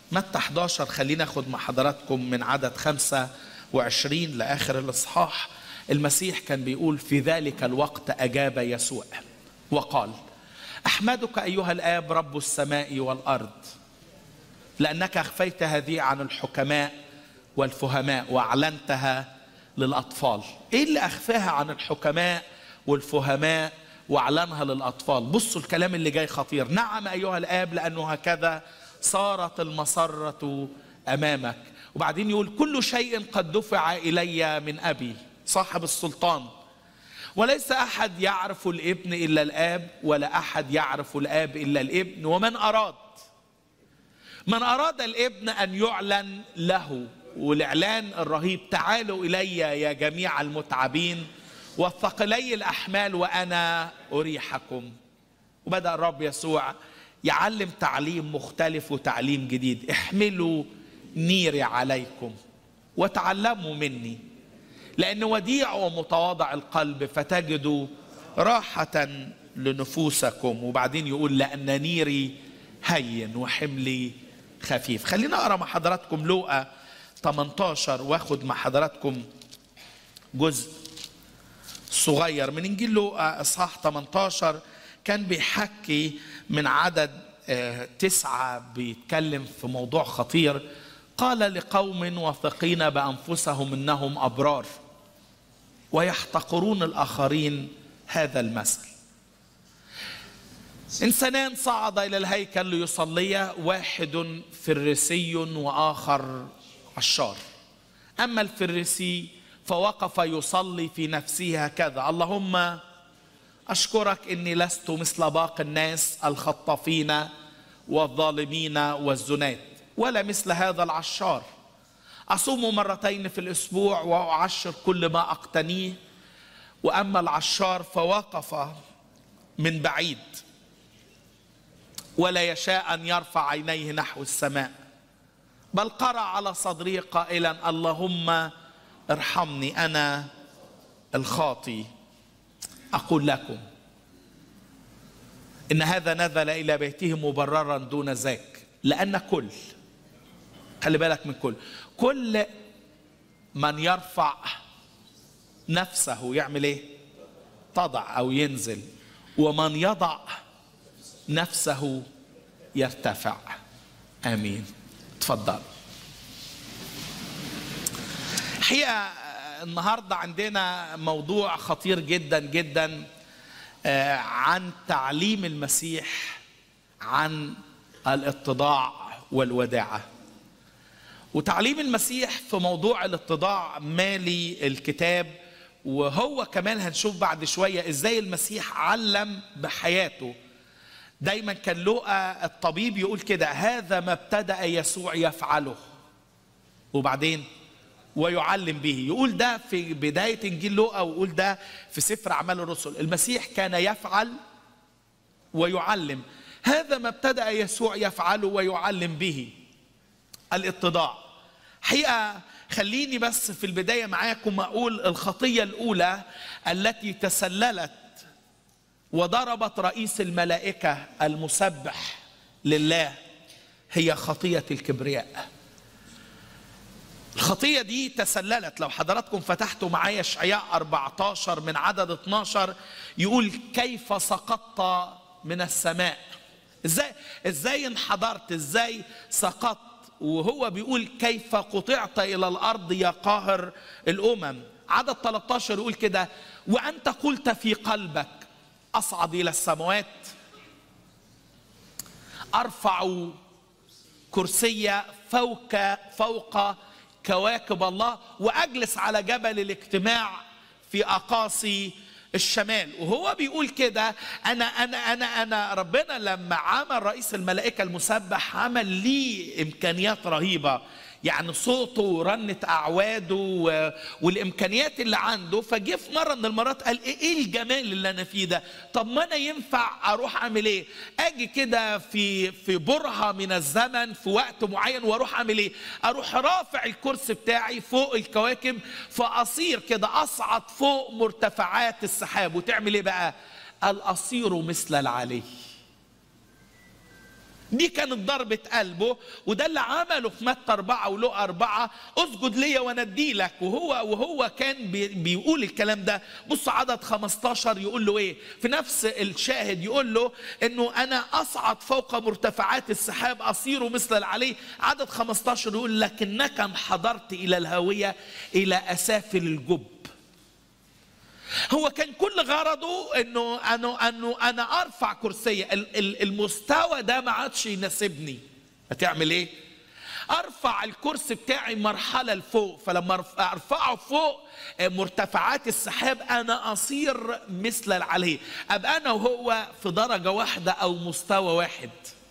متى احداشر خلينا ناخد مع حضراتكم من عدد خمسة وعشرين لآخر الإصحاح. المسيح كان بيقول: في ذلك الوقت أجاب يسوع وقال: أحمدك أيها الآب رب السماء والأرض، لأنك أخفيت هذه عن الحكماء والفهماء وأعلنتها للأطفال. إيه اللي أخفاها عن الحكماء والفهماء وأعلنها للأطفال؟ بصوا الكلام اللي جاي خطير. نعم أيها الآب، لأنه هكذا صارت المسرة أمامك. وبعدين يقول: كل شيء قد دفع إلي من أبي صاحب السلطان، وليس أحد يعرف الابن إلا الآب، ولا أحد يعرف الآب إلا الابن، ومن أراد من أراد الابن أن يعلن له. والإعلان الرهيب: تعالوا إلي يا جميع المتعبين والثقلي الأحمال وأنا أريحكم. وبدأ الرب يسوع يعلم تعليم مختلف وتعليم جديد: احملوا نيري عليكم وتعلموا مني، لأن وديع ومتواضع القلب فتجدوا راحة لنفوسكم. وبعدين يقول: لأن نيري هين وحملي خفيف. خلينا أقرأ مع حضراتكم لوقا ثمانية عشر، واخد مع حضراتكم جزء صغير من إنجيل لوقا إصحاح ثمانية عشر. كان بيحكي من عدد تسعة، بيتكلم في موضوع خطير. قال لقوم واثقين بأنفسهم إنهم أبرار ويحتقرون الآخرين هذا المثل: إنسانان صعد إلى الهيكل ليصليا، واحد فريسي وآخر عشار. أما الفريسي فوقف يصلي في نفسه هكذا: اللهم أشكرك إني لست مثل باقي الناس الخطافين والظالمين والزنات، ولا مثل هذا العشار. أصوم مرتين في الأسبوع وأعشر كل ما أقتنيه. وأما العشار فوقف من بعيد ولا يشاء أن يرفع عينيه نحو السماء، بل قرع على صدره قائلا: اللهم ارحمني أنا الخاطي. أقول لكم إن هذا نزل إلى بيته مبررا دون ذاك، لأن كل، خلي بالك من كل كل من يرفع نفسه يعمل إيه؟ تضع أو ينزل، ومن يضع نفسه يرتفع. آمين. تفضل. حقيقة النهاردة عندنا موضوع خطير جدا جدا عن تعليم المسيح عن الاتضاع والوداعة. وتعليم المسيح في موضوع الاتضاع مالي الكتاب، وهو كمان هنشوف بعد شوية ازاي المسيح علم بحياته. دايما كان لوقا الطبيب يقول كده: هذا ما ابتدأ يسوع يفعله، وبعدين ويعلم به. يقول ده في بداية إنجيل لوقا، ويقول ده في سفر أعمال الرسل. المسيح كان يفعل ويعلم. هذا ما ابتدأ يسوع يفعله ويعلم به: الاتضاع. حقيقة خليني بس في البداية معاكم أقول الخطية الأولى التي تسللت وضربت رئيس الملائكة المسبح لله هي خطية الكبرياء. الخطية دي تسللت. لو حضراتكم فتحتوا معايا اشعياء أربعة عشر من عدد اثناشر، يقول: كيف سقطت من السماء. ازاي ازاي انحدرت، ازاي سقطت، وهو بيقول: كيف قطعت الى الارض يا قاهر الامم. عدد ثلاثة عشر يقول كده: وانت قلت في قلبك اصعد الى السماوات، ارفع كرسي فوق فوق كواكب الله، واجلس على جبل الاجتماع في اقاصي الشمال. وهو بيقول كده: انا انا انا انا ربنا لما عمل رئيس الملائكه المسبح عمل ليه امكانيات رهيبه، يعني صوته ورنة اعواده والامكانيات اللي عنده. فجه في مره من المرات قال: ايه الجمال اللي انا فيه ده؟ طب ما انا ينفع اروح اعمل ايه؟ اجي كده في في برهه من الزمن في وقت معين، واروح اعمل ايه؟ اروح رافع الكرسي بتاعي فوق الكواكب، فاصير كده اصعد فوق مرتفعات السحاب. وتعمل ايه بقى؟ قال: اصير مثل العلي. دي كانت ضربة قلبه، وده اللي عمله في متى أربعة ولقى أربعة، اسجد ليا وندي لك. وهو وهو كان بي بيقول الكلام ده. بص عدد خمستاشر يقول له ايه في نفس الشاهد، يقول له انه انا اصعد فوق مرتفعات السحاب اصير مثل العلي. عدد خمستاشر يقول لكنك انحدرت الى الهاوية الى اسافل الجب. هو كان كل غرضه انه انه انه انا ارفع كرسي، المستوى ده ما عادش يناسبني. هتعمل ايه؟ ارفع الكرسي بتاعي مرحله لفوق، فلما ارفعه فوق مرتفعات السحاب انا اصير مثل العلي، ابقى انا وهو في درجه واحده او مستوى واحد.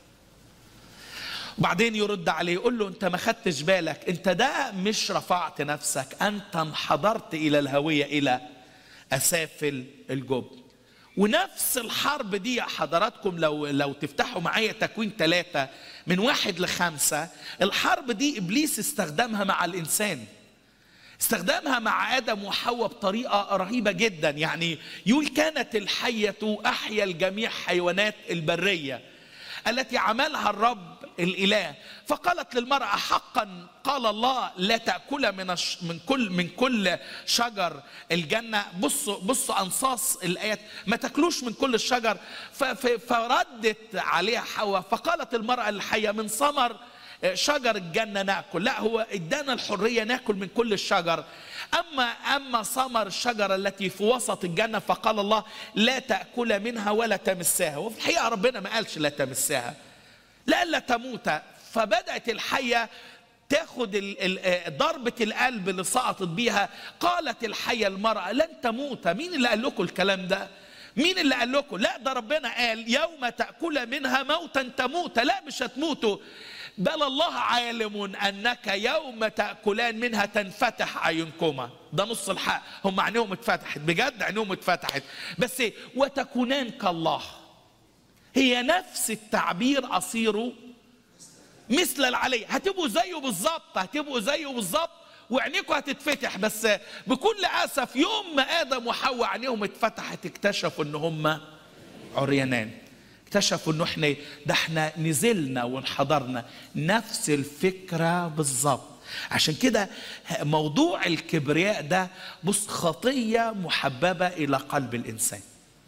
وبعدين يرد عليه يقول له انت ما خدتش بالك، انت ده مش رفعت نفسك، انت انحدرت الى الهويه الى أسافل الجب. ونفس الحرب دي حضراتكم لو لو تفتحوا معايا تكوين ثلاثة من واحد لخمسة، الحرب دي إبليس استخدمها مع الإنسان، استخدمها مع آدم وحواء بطريقة رهيبة جدا. يعني يقول كانت الحية أحيا الجميع حيوانات البرية التي عملها الرب الإله، فقالت للمرأة حقا قال الله لا تأكل من من كل من كل شجر الجنة. بصوا بصوا أنصاص الآيات، ما تاكلوش من كل الشجر. فردت عليها حواء فقالت المرأة الحية من ثمر شجر الجنة نأكل. لا، هو ادانا الحرية نأكل من كل الشجر. أما أما ثمر الشجرة التي في وسط الجنة فقال الله لا تأكل منها ولا تمسها. وفي الحقيقة ربنا ما قالش لا تمسها لألا تموت. فبدأت الحية تاخد ضربة القلب اللي سقطت بيها. قالت الحية المرأة لن تموت. مين اللي قال لكم الكلام ده؟ مين اللي قال لكم؟ لا، ده ربنا قال يوم تأكل منها موتا تموت. لا، مش هتموتوا، بل الله عالم أنك يوم تأكلان منها تنفتح عينكما. ده نص الحق، هم عينيهم اتفتحت بجد، عينيهم اتفتحت، بس وتكونان كالله. هي نفس التعبير أصيروا مثل العلي. هتبقوا زيه بالظبط، هتبقوا زيه بالظبط وعينيكم هتتفتح. بس بكل أسف يوم ما آدم وحواء عينيهم اتفتحت اكتشفوا ان هم عريانان، اكتشفوا انه احنا ده احنا نزلنا وانحدرنا. نفس الفكرة بالظبط. عشان كده موضوع الكبرياء ده بص خطية محببة إلى قلب الإنسان،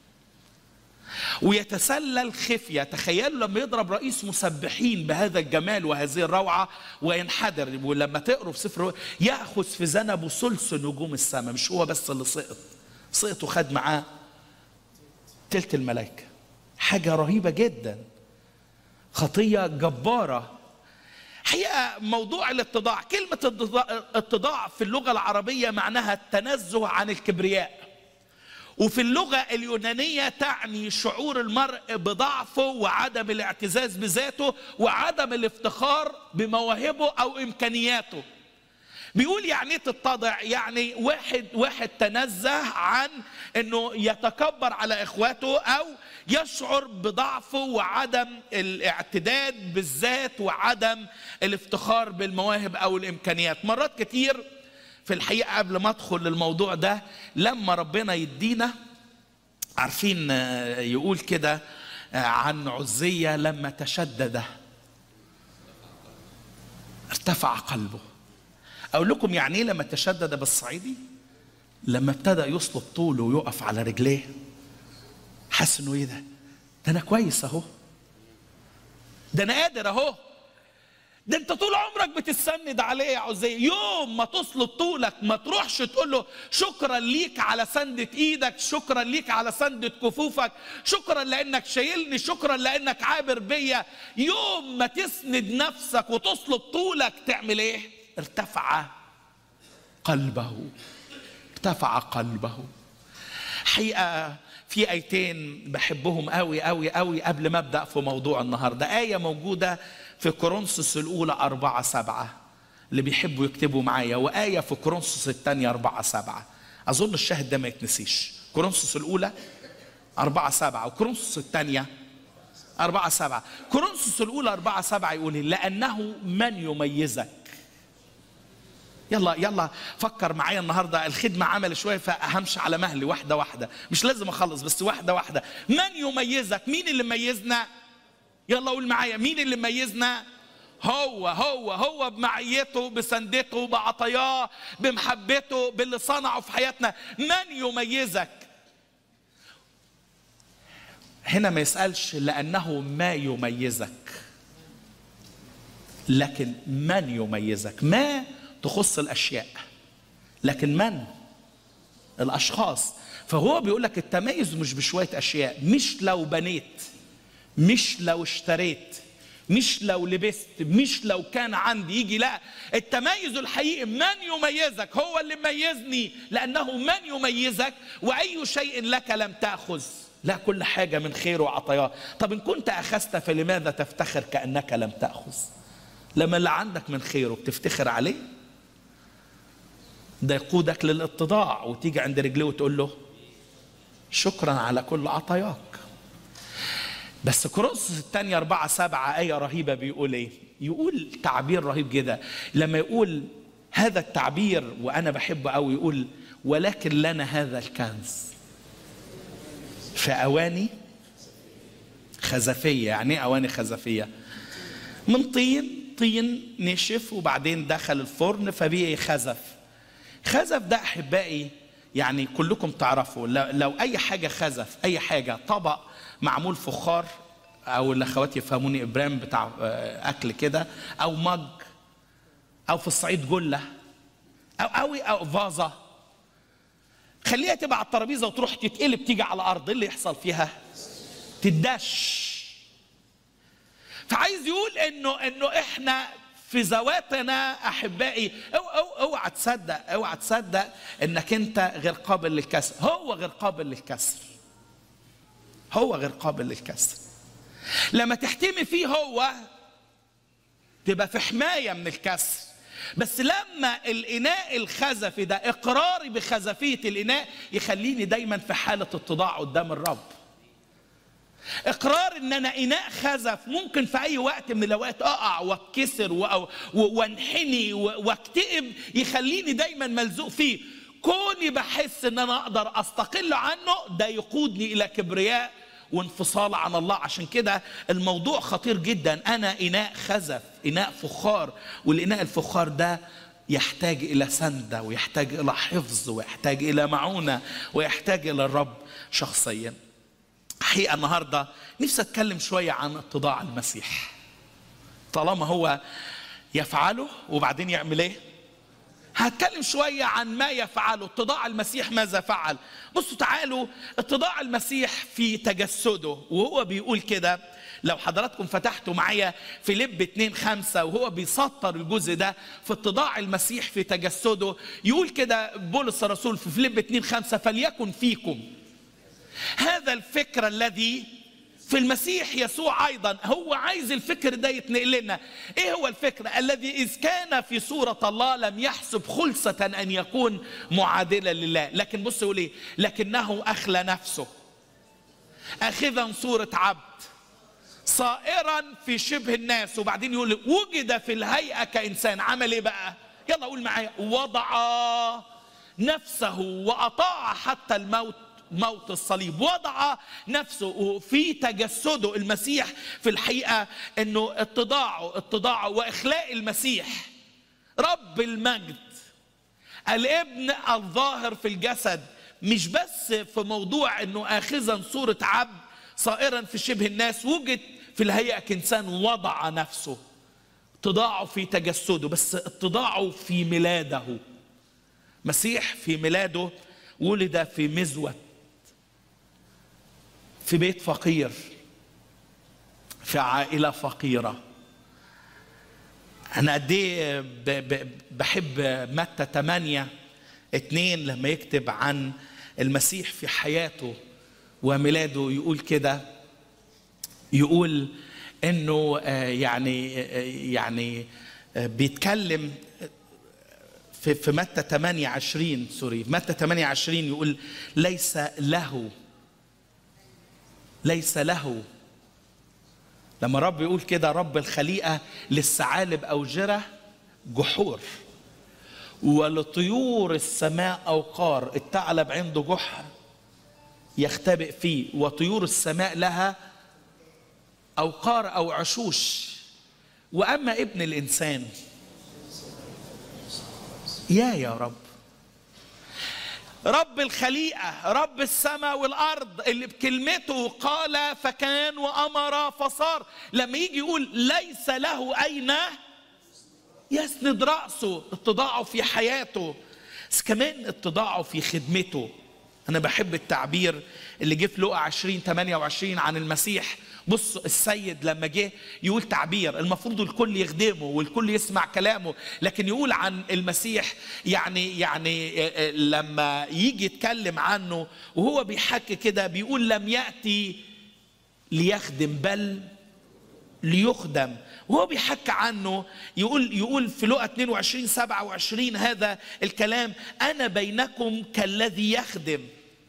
ويتسلل خفية. تخيلوا لما يضرب رئيس مسبحين بهذا الجمال وهذه الروعة وينحدر. ولما تقروا في سفر يأخذ في ذنبه ثلث نجوم السماء. مش هو بس اللي سقط، سقط وخد معاه تلت الملائكة. حاجة رهيبة جدا، خطية جبارة. حقيقة موضوع الاتضاع، كلمة اتضاع في اللغة العربية معناها التنزه عن الكبرياء، وفي اللغة اليونانية تعني شعور المرء بضعفه وعدم الاعتزاز بذاته وعدم الافتخار بمواهبه أو إمكانياته. بيقول يعني ايه تتضع؟ يعني واحد واحد تنزه عن انه يتكبر على اخواته او يشعر بضعفه وعدم الاعتداد بالذات وعدم الافتخار بالمواهب او الامكانيات. مرات كتير في الحقيقة قبل ما ادخل للموضوع ده، لما ربنا يدينا، عارفين يقول كده عن عزية لما تشدد ارتفع قلبه. أقول لكم يعني إيه لما تشدد بالصعيدي؟ لما ابتدأ يصلب طوله ويقف على رجليه، حس إنه إيه ده؟ ده أنا كويس أهو، ده أنا قادر أهو، ده أنت طول عمرك بتتسند عليه يا عزية. يوم ما تصلب طولك ما تروحش تقول له شكرا ليك على سندة إيدك، شكرا ليك على سندة كفوفك، شكرا لأنك شايلني، شكرا لأنك عابر بيا. يوم ما تسند نفسك وتصلب طولك تعمل إيه؟ ارتفع قلبه، ارتفع قلبه. حقيقة في آيتين بحبهم قوي قوي قوي قبل ما أبدأ في موضوع النهاردة. آية موجودة في كورنثوس الأولى أربعة سبعة اللي بيحبوا يكتبوا معايا، وآية في كورنثوس الثانية أربعة سبعة. أظن الشاهد ده ما يتنسيش. كورنثوس الأولى أربعة سبعة وكورنثوس الثانية أربعة سبعة. كورنثوس الأولى أربعة سبعة يقول لأنه من يميزك. يلا يلا فكر معايا النهارده، الخدمه عمل شويه فهمشي على مهلي واحده واحده، مش لازم اخلص بس واحده واحده. من يميزك؟ مين اللي ميزنا؟ يلا قول معايا، مين اللي ميزنا؟ هو هو هو بمعيته، بسندته، بعطاياه، بمحبته، باللي صنعه في حياتنا. من يميزك؟ هنا ما يسألش لأنه ما يميزك، لكن من يميزك. ما تخص الأشياء، لكن من الأشخاص. فهو بيقول لك التميز مش بشوية أشياء، مش لو بنيت، مش لو اشتريت، مش لو لبست، مش لو كان عندي يجي. لا، التميز الحقيقي من يميزك. هو اللي ميزني، لأنه من يميزك وأي شيء لك لم تأخذ. لا، كل حاجة من خير وعطاياه. طب إن كنت أخذت فلماذا تفتخر كأنك لم تأخذ؟ لما اللي عندك من خيره بتفتخر عليه، ده يقودك للاتضاع، وتيجي عند رجليه وتقول له شكرا على كل عطاياك. بس كورنثوس الثانية أربعة سبعة آية رهيبة، بيقول إيه؟ يقول تعبير رهيب جدا. لما يقول هذا التعبير وأنا بحبه أوي، يقول ولكن لنا هذا الكنز في أواني خزفية. يعني إيه أواني خزفية؟ من طين، طين نشف وبعدين دخل الفرن فبقي خزف. خزف ده أحبائي يعني كلكم تعرفوا، لو أي حاجة خزف، أي حاجة طبق معمول فخار، أو الأخوات يفهموني إبرام بتاع أكل كده، أو مج، أو في الصعيد جلة، أو أوي أو فازة، خليها تبقى على الترابيزة وتروح تتقلب تيجي على الأرض، اللي يحصل فيها تدش. فعايز يقول إنه إنه إحنا في ذواتنا أحبائي، اوعى تصدق، اوعى تصدق إنك أنت غير قابل للكسر. هو غير قابل للكسر، هو غير قابل للكسر. لما تحتمي فيه هو تبقى في حماية من الكسر. بس لما الإناء الخزفي ده، إقراري بخزفية الإناء يخليني دايما في حالة اتضاع قدام الرب. إقرار إن أنا إناء خزف، ممكن في أي وقت من الأوقات أقع واتكسر وانحني واكتئب، يخليني دايما ملزوق فيه. كوني بحس إن أنا أقدر أستقل عنه، ده يقودني إلى كبرياء وانفصال عن الله. عشان كده الموضوع خطير جدا. أنا إناء خزف، إناء فخار، والإناء الفخار ده يحتاج إلى سندة، ويحتاج إلى حفظ، ويحتاج إلى معونة، ويحتاج إلى الرب شخصيا. حقيقة النهاردة نفسي أتكلم شوية عن اتضاع المسيح، طالما هو يفعله وبعدين يعمل إيه؟ هتكلم شوية عن ما يفعله اتضاع المسيح. ماذا فعل؟ بصوا تعالوا، اتضاع المسيح في تجسده، وهو بيقول كده. لو حضراتكم فتحتوا معايا في فيليب اتنين خمسة، وهو بيسطر الجزء ده في اتضاع المسيح في تجسده، يقول كده بولس الرسول في فيليب اتنين خمسة: فليكن فيكم هذا الفكر الذي في المسيح يسوع أيضا. هو عايز الفكر ده يتنقل لنا. إيه هو الفكر؟ الذي إذ كان في صورة الله لم يحسب خلصة أن يكون معادلا لله، لكن بص يقول إيه؟ لكنه أخلى نفسه أخذا صورة عبد صائرا في شبه الناس. وبعدين يقول وجد في الهيئة كإنسان. عمل إيه بقى؟ يلا قول معايا: وضع نفسه وأطاع حتى الموت، موت الصليب. وضع نفسه في تجسده. المسيح في الحقيقة انه اتضاعه اتضاعه واخلاء المسيح رب المجد الابن الظاهر في الجسد، مش بس في موضوع انه اخذا صورة عبد صائرا في شبه الناس، وجد في الهيئة كإنسان، وضع نفسه. اتضاعه في تجسده، بس اتضاعه في ميلاده. مسيح في ميلاده ولد في مزود، في بيت فقير، في عائلة فقيرة. أنا قد إيه بحب متى ثمانية اتنين لما يكتب عن المسيح في حياته وميلاده. يقول كده، يقول إنه يعني يعني بيتكلم في في متى ثمانية عشرين سوري متى ثمانية عشرين يقول: ليس له ليس له لما رب يقول كده: رب الخليقة للثعالب أوجرة جحور، ولطيور السماء أوقار. الثعلب عنده جحر يختبئ فيه، وطيور السماء لها أو قار أو عشوش، وأما ابن الإنسان يا يا رب، رب الخليقة، رب السماء والأرض، اللي بكلمته قال فكان وأمر فصار. لما يجي يقول ليس له أين يسند رأسه، اتضاعه في حياته، بس كمان اتضاعه في خدمته. أنا بحب التعبير اللي جه في لوقا عشرين ثمانية وعشرين عن المسيح. بص السيد لما جه يقول تعبير المفروض الكل يخدمه والكل يسمع كلامه، لكن يقول عن المسيح يعني يعني لما يجي يتكلم عنه وهو بيحكي كده بيقول لم يأتي ليخدم بل ليخدم. وهو بيحكي عنه يقول يقول في لوقا اثنين وعشرين سبعة وعشرين هذا الكلام: أنا بينكم كالذي يخدم،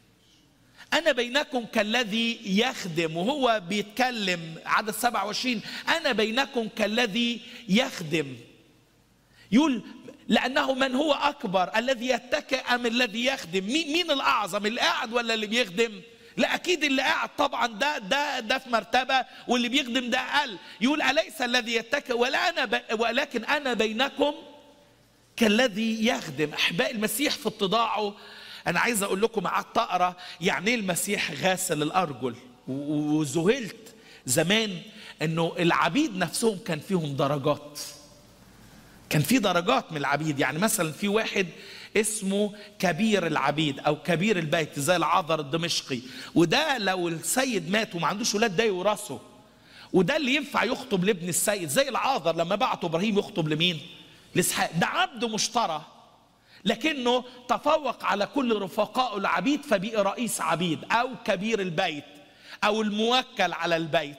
أنا بينكم كالذي يخدم. وهو بيتكلم عدد سبعة وعشرين أنا بينكم كالذي يخدم، يقول لأنه من هو أكبر الذي يتكئ أم الذي يخدم؟ مين مين الأعظم، اللي قاعد ولا اللي بيخدم؟ لا أكيد اللي قاعد طبعا، ده ده ده في مرتبة، واللي بيخدم ده أقل. يقول أليس الذي يتكئ ولا أنا ب... ولكن أنا بينكم كالذي يخدم. أحباء المسيح في اتضاعه، أنا عايز أقول لكم قعدت أقرأ يعني المسيح غاسل الأرجل، وذهلت زمان إنه العبيد نفسهم كان فيهم درجات، كان في درجات من العبيد. يعني مثلا في واحد اسمه كبير العبيد أو كبير البيت زي العذر الدمشقي، وده لو السيد مات وما عندوش ولاد ده يورثه، وده اللي ينفع يخطب لابن السيد زي العذر لما بعته إبراهيم يخطب لمين؟ لإسحاق. ده عبد مشترى لكنه تفوق على كل رفقائه العبيد فبقى رئيس عبيد أو كبير البيت أو الموكل على البيت.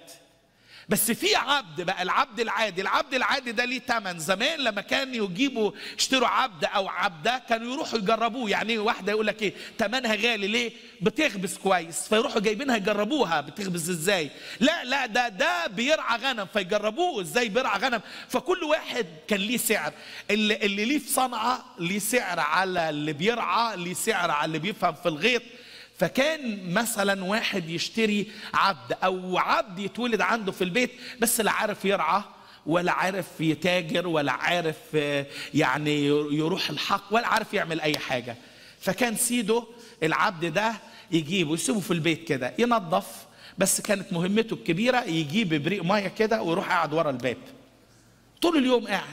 بس في عبد بقى العبد العادي، العبد العادي ده ليه تمن. زمان لما كانوا يجيبوا يشتروا عبد أو عبدة كانوا يروحوا يجربوه. يعني واحدة يقول لك إيه تمنها غالي ليه؟ بتخبز كويس، فيروحوا جايبينها يجربوها بتخبز إزاي. لا لا ده ده بيرعى غنم فيجربوه إزاي بيرعى غنم. فكل واحد كان ليه سعر، اللي, اللي ليه في صنعة ليه سعر على اللي بيرعى، ليه سعر على اللي بيفهم في الغيط. فكان مثلا واحد يشتري عبد أو عبد يتولد عنده في البيت بس لا عارف يرعى ولا عارف يتاجر ولا عارف يعني يروح الحق ولا عارف يعمل أي حاجة. فكان سيده العبد ده يجيبه يسيبه في البيت كده ينظف، بس كانت مهمته الكبيرة يجيب بريق مية كده ويروح قاعد ورا الباب طول اليوم قاعد،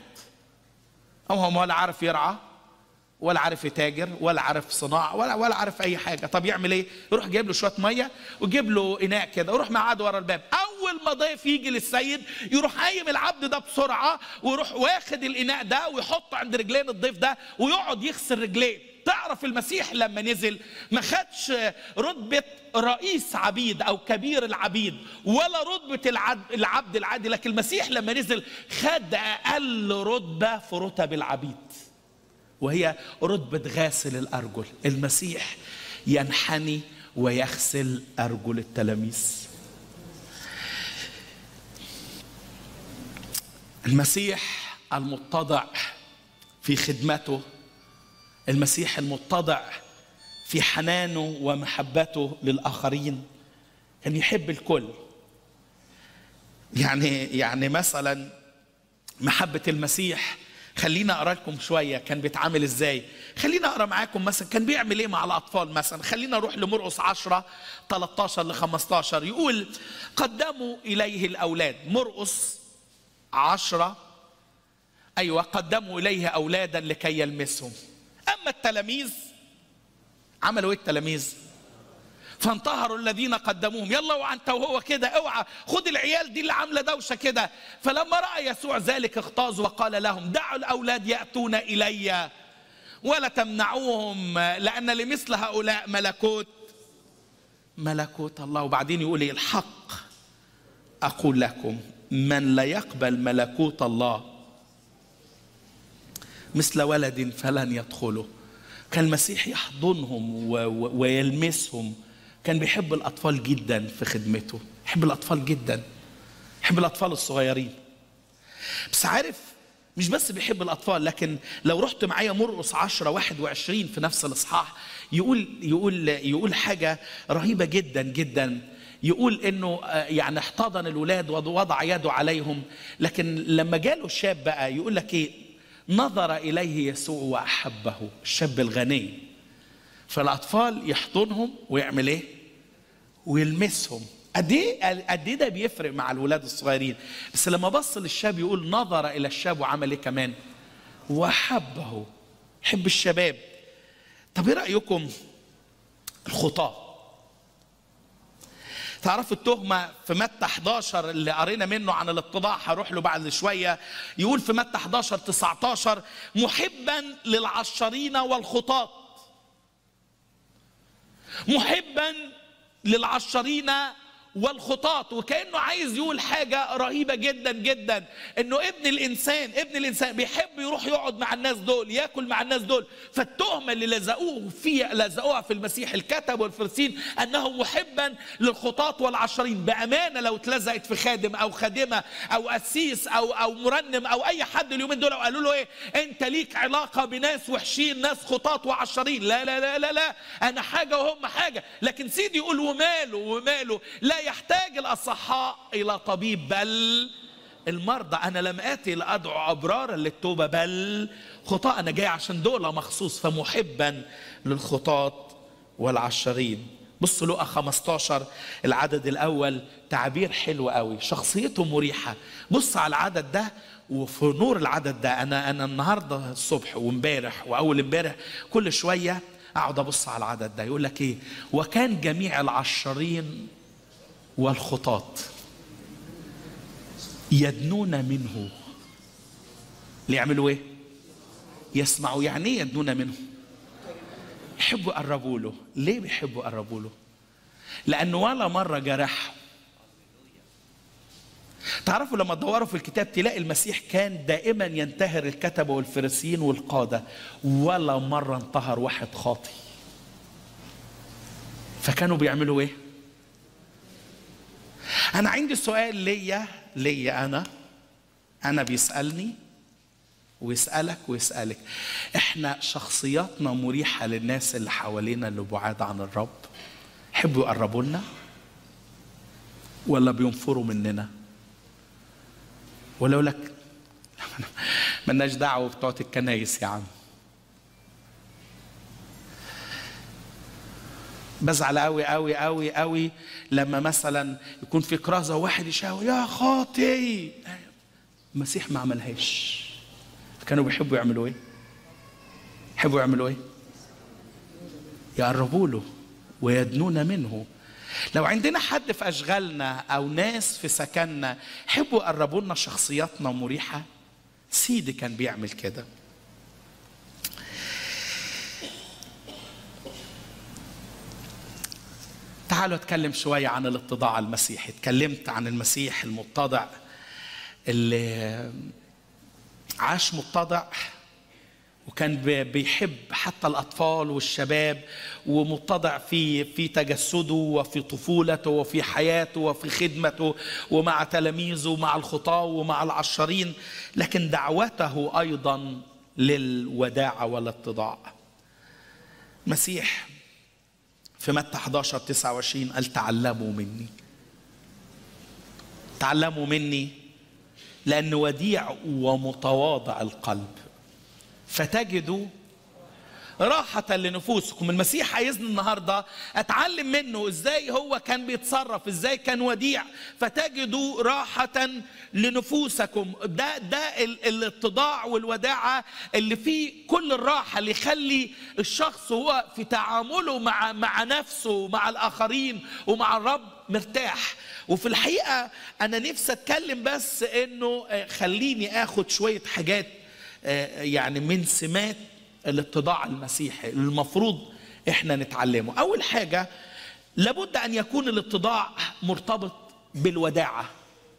أو هو ولا عارف يرعى ولا عارف يتاجر ولا عارف صناعة ولا ولا عارف أي حاجة. طب يعمل إيه؟ يروح جايب له شوية مية ويجيب له إناء كده ويروح معاد ورا الباب. أول ما ضيف يجي للسيد يروح قايم العبد ده بسرعة ويروح واخد الإناء ده ويحطه عند رجلين الضيف ده ويقعد يغسل رجليه. تعرف المسيح لما نزل ما خدش رتبة رئيس عبيد أو كبير العبيد ولا رتبة العبد العادي، لكن المسيح لما نزل خد أقل رتبة في رتب العبيد، وهي رتبة غاسل الأرجل. المسيح ينحني ويغسل أرجل التلاميذ. المسيح المتضع في خدمته، المسيح المتضع في حنانه ومحبته للآخرين، كان يحب الكل. يعني يعني مثلا محبة المسيح، خلينا أقرأ لكم شوية كان بيتعامل إزاي. خلينا أقرأ معاكم مثلا كان بيعمل إيه مع الأطفال. مثلا خلينا نروح لمرقس عشرة ثلاثة عشر لخمسة عشر. يقول قدموا إليه الأولاد. مرقس عشرة أيوة قدموا إليه أولادا لكي يلمسهم. أما التلاميذ عملوا إيه التلاميذ؟ فانتهروا الذين قدموهم. يلا وانت وهو كده اوعى خد العيال دي اللي عامله دوشه كده. فلما راى يسوع ذلك اغتاظ وقال لهم دعوا الاولاد ياتون الي ولا تمنعوهم لان لمثل هؤلاء ملكوت ملكوت الله. وبعدين يقول ايه؟ الحق اقول لكم من لا يقبل ملكوت الله مثل ولد فلن يدخله. كان المسيح يحضنهم ويلمسهم. كان بيحب الأطفال جدا في خدمته، يحب الأطفال جدا، يحب الأطفال الصغيرين. بس عارف مش بس بيحب الأطفال، لكن لو رحت معايا مرقس عشرة واحد وعشرين في نفس الإصحاح يقول يقول يقول حاجة رهيبة جدا جدا. يقول انه يعني احتضن الولاد ووضع يده عليهم. لكن لما جاله الشاب بقى يقول لك ايه؟ نظر اليه يسوع واحبه. الشاب الغني، فالاطفال يحضنهم ويعمل ايه؟ ويلمسهم. قد ايه قد ايه ده بيفرق مع الولاد الصغيرين. بس لما بص للشاب يقول نظر الى الشاب وعمل ايه كمان؟ وحبه. حب الشباب. طب ايه رايكم الخطاه؟ تعرفوا التهمه في متى احداشر اللي قرينا منه عن الاتضاع، هروح له بعد شويه. يقول في متى احداشر تسعتاشر محبا للعشرين والخطاة. محبا للعشرين والخطاة. وكأنه عايز يقول حاجة رهيبة جدا جدا، انه ابن الانسان ابن الانسان بيحب يروح يقعد مع الناس دول، ياكل مع الناس دول. فالتهمة اللي لزقوه فيها لزقوها في المسيح الكتب والفريسيين انه محبا للخطاة والعشرين. بأمانة لو اتلزقت في خادم او خادمة او قسيس او او مرنم او اي حد اليومين دول وقالوا له ايه؟ انت ليك علاقة بناس وحشين، ناس خطاة وعشرين. لا لا لا لا لا، انا حاجة وهم حاجة. لكن سيدي يقول وماله وماله، لا يحتاج الأصحاء إلى طبيب بل المرضى. أنا لم آتي لأدعو أبرارا للتوبة بل خطاة. أنا جاي عشان دول مخصوص. فمحبا للخطاة والعشرين. بصوا لقى خمستاشر العدد الأول تعبير حلو قوي، شخصيته مريحة. بص على العدد ده وفي نور العدد ده. أنا أنا النهاردة الصبح وامبارح وأول امبارح كل شوية أقعد أبص على العدد ده. يقول لك إيه؟ وكان جميع العشرين والخطاة يدنون منه. ليعملوا ايه؟ يسمعوا. يعني ايه يدنون منه؟ يحبوا يقربوا له. ليه بيحبوا يقربوا له؟ لأنه ولا مرة جرحهم. تعرفوا لما تدوروا في الكتاب تلاقي المسيح كان دائما ينتهر الكتبة والفريسيين والقادة، ولا مرة انتهر واحد خاطي. فكانوا بيعملوا ايه؟ أنا عندي سؤال ليا ليا أنا أنا بيسألني ويسألك ويسألك. إحنا شخصياتنا مريحة للناس اللي حوالينا اللي بعاد عن الرب؟ يحبوا يقربوا لنا ولا بينفروا مننا؟ ولا يقول لك ملناش دعوة بتوع الكنايس يا عم؟ بزعل قوي قوي قوي قوي لما مثلا يكون في كرازه وواحد يشاور يا خاطي. المسيح ما عملهاش. كانوا بيحبوا يعملوا ايه؟ يحبوا يعملوا ايه؟ يقربوا له ويدنون منه. لو عندنا حد في اشغالنا او ناس في سكننا يحبوا يقربوا لنا، شخصياتنا مريحه. سيدي كان بيعمل كده. تعالوا اتكلم شوية عن الاتضاع المسيحي. اتكلمت عن المسيح المتضع اللي عاش متضع وكان بيحب حتى الأطفال والشباب، ومتضع في في تجسده وفي طفولته وفي حياته وفي خدمته ومع تلاميذه ومع الخطاة ومع العشرين. لكن دعوته أيضا للوداعة والاتضاع. مسيح في متى احداشر تسعة وعشرين قال تعلموا مني. تعلموا مني لأن وديع ومتواضع القلب فتجدوا راحة لنفوسكم. المسيح عايزني النهاردة أتعلم منه إزاي هو كان بيتصرف، إزاي كان وديع. فتجدوا راحة لنفوسكم. ده ده الاتضاع والوداعة اللي فيه كل الراحة، اللي يخلي الشخص هو في تعامله مع مع نفسه ومع الآخرين ومع الرب مرتاح. وفي الحقيقة أنا نفسي أتكلم بس إنه خليني آخد شوية حاجات يعني من سمات الاتضاع المسيحي المفروض احنا نتعلمه. اول حاجة لابد ان يكون الاتضاع مرتبط بالوداعة.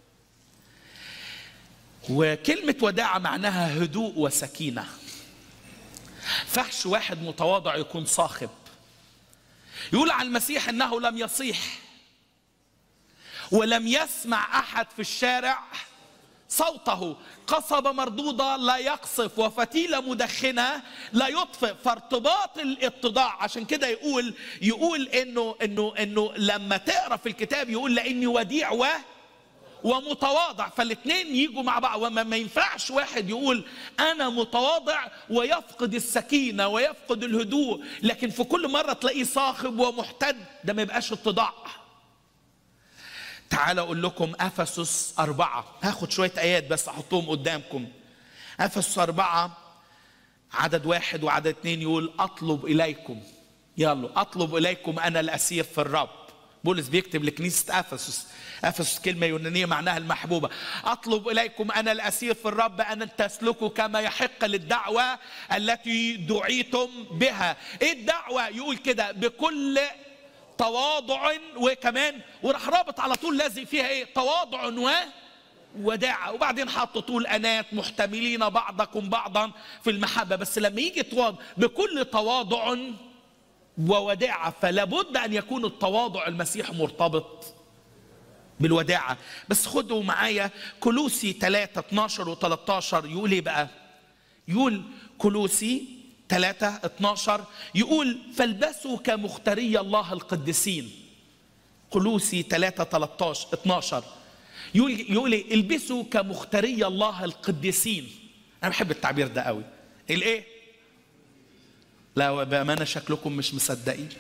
وكلمة وداعة معناها هدوء وسكينة. فحش واحد متواضع يكون صاخب. يقول عن المسيح انه لم يصيح ولم يسمع احد في الشارع صوته، قصبة مردودة لا يقصف، وفتيلة مدخنة لا يطفئ. فارتباط الاتضاع، عشان كده يقول يقول انه انه انه لما تقرا في الكتاب يقول لاني وديع و ومتواضع، فالاثنين يجوا مع بعض. وما ما ينفعش واحد يقول انا متواضع ويفقد السكينه ويفقد الهدوء، لكن في كل مره تلاقيه صاخب ومحتد، ده ما يبقاش اتضاع. تعالوا اقول لكم افسس أربعة، هاخد شويه ايات بس احطهم قدامكم. افسس أربعة عدد واحد وعدد اثنين يقول اطلب اليكم، يلا اطلب اليكم انا الاسير في الرب. بولس بيكتب لكنيسة أفسس، أفسس كلمة يونانية معناها المحبوبة. أطلب إليكم أنا الأسير في الرب أن تسلكوا كما يحق للدعوة التي دعيتم بها. إيه الدعوة؟ يقول كده بكل تواضع، وكمان وراح رابط على طول لازق فيها إيه؟ تواضع و وداعة، وبعدين حط طول أنات محتملين بعضكم بعضا في المحبة. بس لما يجي تواضع بكل تواضع ووداعة، فلا بد أن يكون التواضع المسيح مرتبط بالوداعة. بس خدوا معايا كولوسي ثلاثة اثناشر وثلاثة عشر يقول إيه بقى؟ يقول كولوسي ثلاثة اثناشر يقول فالبسوا كمختاري الله القديسين. كولوسي ثلاثة ثلاثة عشر اثناشر يقول يقول إيه؟ البسوا كمختاري الله القديسين. أنا بحب التعبير ده قوي. الإيه؟ لا بأمانة شكلكم مش مصدقين.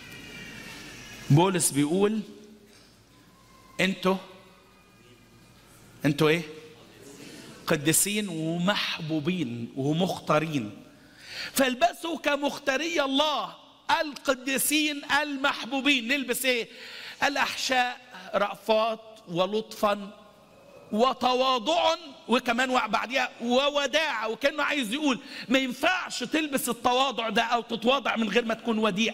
بولس بيقول انتوا انتوا ايه؟ قديسين ومحبوبين ومختارين. فالبسوا كمختاري الله القديسين المحبوبين. نلبس ايه؟ الأحشاء رأفات ولطفا وتواضع، وكمان بعديها ووداعة. وكأنه عايز يقول ما ينفعش تلبس التواضع ده أو تتواضع من غير ما تكون وديع.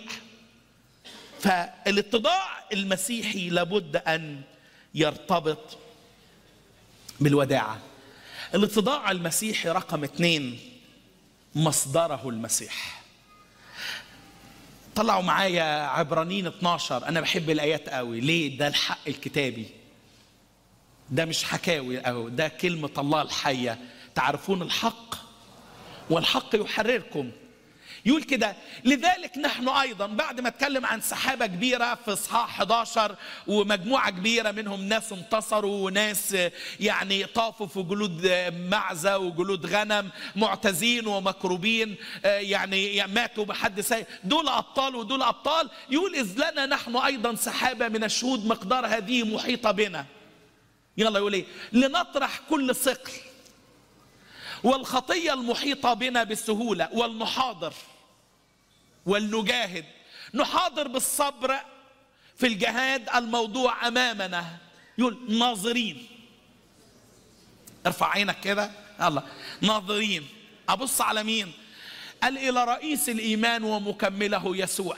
فالاتضاع المسيحي لابد أن يرتبط بالوداعة. الاتضاع المسيحي رقم اثنين مصدره المسيح. طلعوا معايا عبرانيين اثناشر، أنا بحب الآيات قوي. ليه؟ ده الحق الكتابي، ده مش حكاوي، أو ده كلمة الله الحية. تعرفون الحق والحق يحرركم. يقول كده لذلك نحن أيضا، بعد ما اتكلم عن سحابة كبيرة في إصحاح إحدى عشر ومجموعة كبيرة منهم ناس انتصروا وناس يعني طافوا في جلود معزة وجلود غنم، معتزين ومكروبين، يعني ماتوا بحد سيء، دول أبطال ودول أبطال. يقول إذ لنا نحن أيضا سحابة من الشهود مقدار هذه محيطة بنا. يلا يقول ايه؟ لنطرح كل ثقل والخطية المحيطة بنا بالسهولة ولنحاضر ولنجاهد. نحاضر بالصبر في الجهاد الموضوع أمامنا. يقول ناظرين. ارفع عينك كده، يلا ناظرين. أبص على مين؟ قال إلى رئيس الإيمان ومكمله يسوع.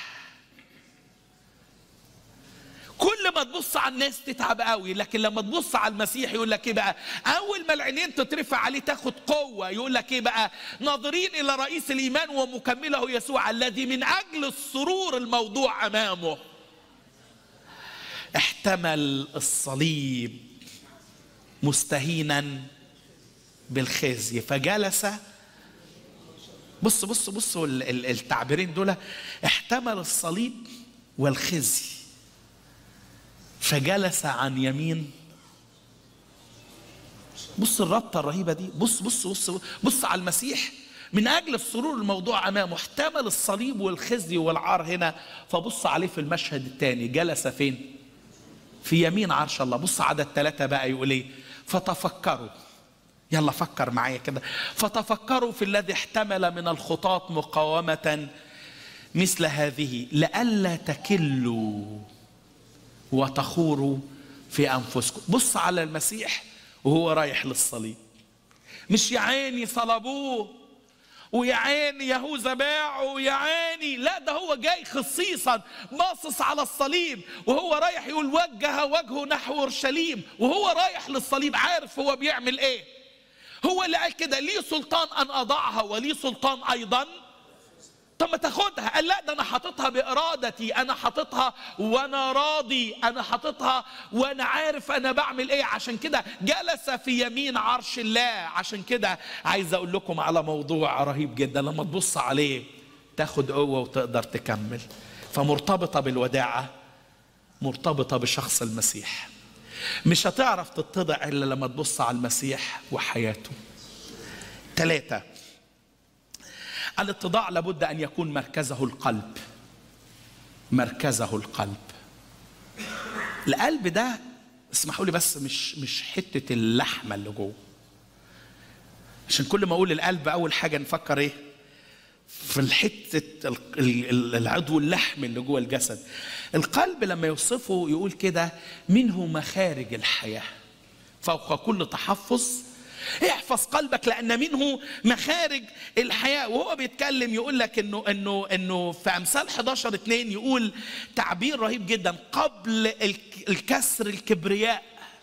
كل ما تبص على الناس تتعب قوي، لكن لما تبص على المسيح يقول لك ايه بقى؟ اول ما العينين تترفع عليه تاخد قوه. يقول لك ايه بقى؟ ناظرين الى رئيس الايمان ومكمله يسوع الذي من اجل السرور الموضوع امامه احتمل الصليب مستهينا بالخزي فجلس. بص بص بصوا التعبيرين دول، احتمل الصليب والخزي فجلس عن يمين. بص الربطة الرهيبة دي. بص بص بص بص على المسيح من أجل السرور الموضوع أمامه احتمل الصليب والخزي والعار هنا. فبص عليه في المشهد الثاني جلس فين؟ في يمين عرش الله. بص عدد ثلاثة بقى يقول ايه؟ فتفكروا. يلا فكر معايا كده. فتفكروا في الذي احتمل من الخطاة مقاومة مثل هذه لئلا تكلوا وتخوروا في أنفسكم. بص على المسيح وهو رايح للصليب. مش يا عيني صلبوه ويا عيني يهوذا باعه ويا عيني، لا، ده هو جاي خصيصا باصص على الصليب وهو رايح. يقول وجه وجهه نحو اورشليم وهو رايح للصليب. عارف هو بيعمل ايه؟ هو اللي قال كده لي سلطان ان اضعها ولي سلطان ايضا طب ما تاخدها. قال لا، ده انا حاططها بارادتي، انا حاططها وانا راضي، انا حاططها وانا عارف انا بعمل ايه. عشان كده جلس في يمين عرش الله. عشان كده عايز اقول لكم على موضوع رهيب جدا، لما تبص عليه تاخد قوة وتقدر تكمل. فمرتبطة بالوداعة، مرتبطة بشخص المسيح. مش هتعرف تتضع الا لما تبص على المسيح وحياته. ثلاثة، الاتضاع لابد أن يكون مركزه القلب. مركزه القلب. القلب ده اسمحوا لي بس مش مش حتة اللحمة اللي جوه. عشان كل ما أقول القلب أول حاجة نفكر إيه؟ في الحتة العضو اللحم اللي جوه الجسد. القلب لما يوصفه يقول كده: منه مخارج الحياة فوق كل تحفظ احفظ قلبك لأن منه مخارج الحياة. وهو بيتكلم يقول لك إنه إنه إنه في أمثال إحدى عشر اثنين يقول تعبير رهيب جدا: قبل الكسر الكبرياء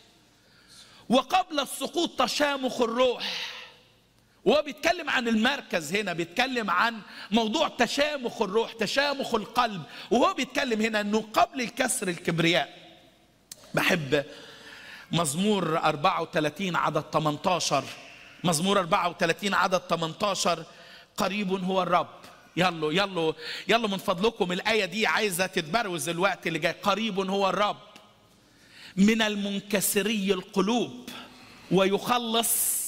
وقبل السقوط تشامخ الروح. وهو بيتكلم عن المركز هنا، بيتكلم عن موضوع تشامخ الروح، تشامخ القلب. وهو بيتكلم هنا إنه قبل الكسر الكبرياء. بحب مزمور أربعة وثلاثين عدد ثمانية عشر. مزمور أربعة وثلاثين عدد ثمانية عشر: قريب هو الرب. يلا يلا يلا من فضلكم، الآية دي عايزة تتبروز الوقت اللي جاي. قريب هو الرب من المنكسري القلوب ويخلص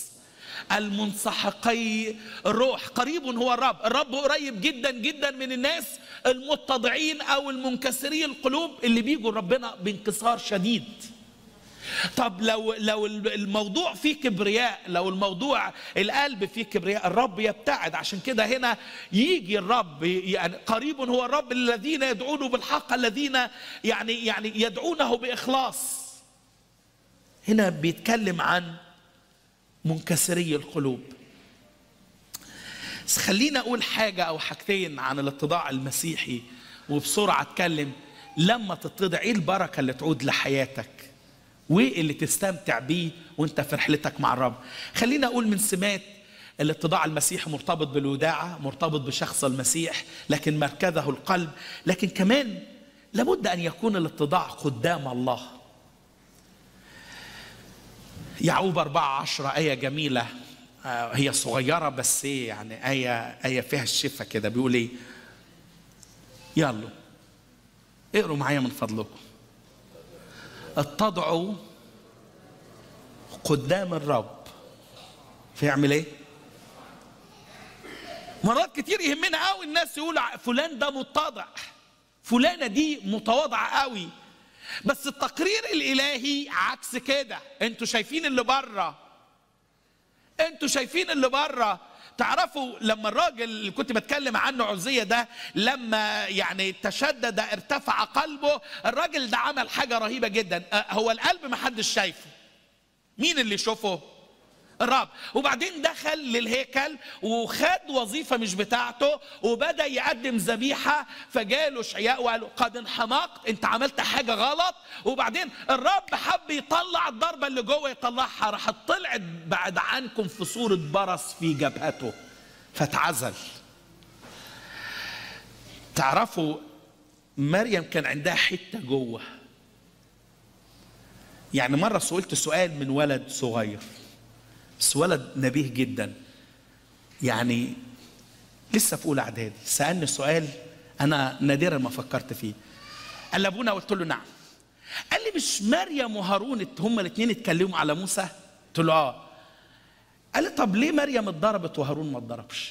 المنسحقي الروح. قريب هو الرب. الرب قريب جدا جدا من الناس المتضعين أو المنكسري القلوب اللي بيجوا ربنا بانكسار شديد. طب لو لو الموضوع فيه كبرياء، لو الموضوع القلب فيه كبرياء، الرب يبتعد. عشان كده هنا يجي الرب، يعني قريب هو الرب الذين يدعونه بالحق، الذين يعني يعني يدعونه بإخلاص. هنا بيتكلم عن منكسري القلوب. بس خلينا أقول حاجة أو حاجتين عن الاتضاع المسيحي وبسرعة أتكلم. لما تتضع إيه البركة اللي تعود لحياتك واللي تستمتع بيه وانت في رحلتك مع الرب؟ خلينا أقول من سمات الاتضاع المسيحي مرتبط بالوداعة، مرتبط بشخص المسيح، لكن مركزه القلب. لكن كمان لابد أن يكون الاتضاع قدام الله. يعقوب أربعة عشرة آية جميلة، هي صغيرة بس ايه يعني آية آية فيها الشفا كده. بيقول ايه؟ يلا اقروا معايا من فضلكم. اتضعوا قدام الرب فيعمل ايه؟ مرات كتير يهمنا قوي الناس يقول فلان ده متضع، فلانة دي متواضعة قوي، بس التقرير الإلهي عكس كده. انتوا شايفين اللي بره، انتوا شايفين اللي بره. تعرفوا لما الراجل اللي كنت بتكلم عنه عزية ده لما يعني تشدد ارتفع قلبه، الراجل ده عمل حاجة رهيبة جدا. هو القلب ما حدش شايفه، مين اللي يشوفه؟ الرب. وبعدين دخل للهيكل وخد وظيفة مش بتاعته وبدأ يقدم ذبيحة. فجاله اشعياء وقال له قد انحمقت، انت عملت حاجة غلط. وبعدين الرب حب يطلع الضربة اللي جوه يطلعها، راحت طلعت بعد عنكم في صورة برص في جبهته فاتعزل. تعرفوا مريم كان عندها حتة جوه. يعني مرة سئلت سؤال من ولد صغير، بس ولد نبيه جدا، يعني لسه في اولى اعدادي، سالني سؤال انا نادرا ما فكرت فيه. قال لي ابونا، قلت له نعم. قال لي مش مريم وهارون هما الاثنين اتكلموا على موسى؟ قلت له اه. قال لي طب ليه مريم اتضربت وهارون ما اتضربش؟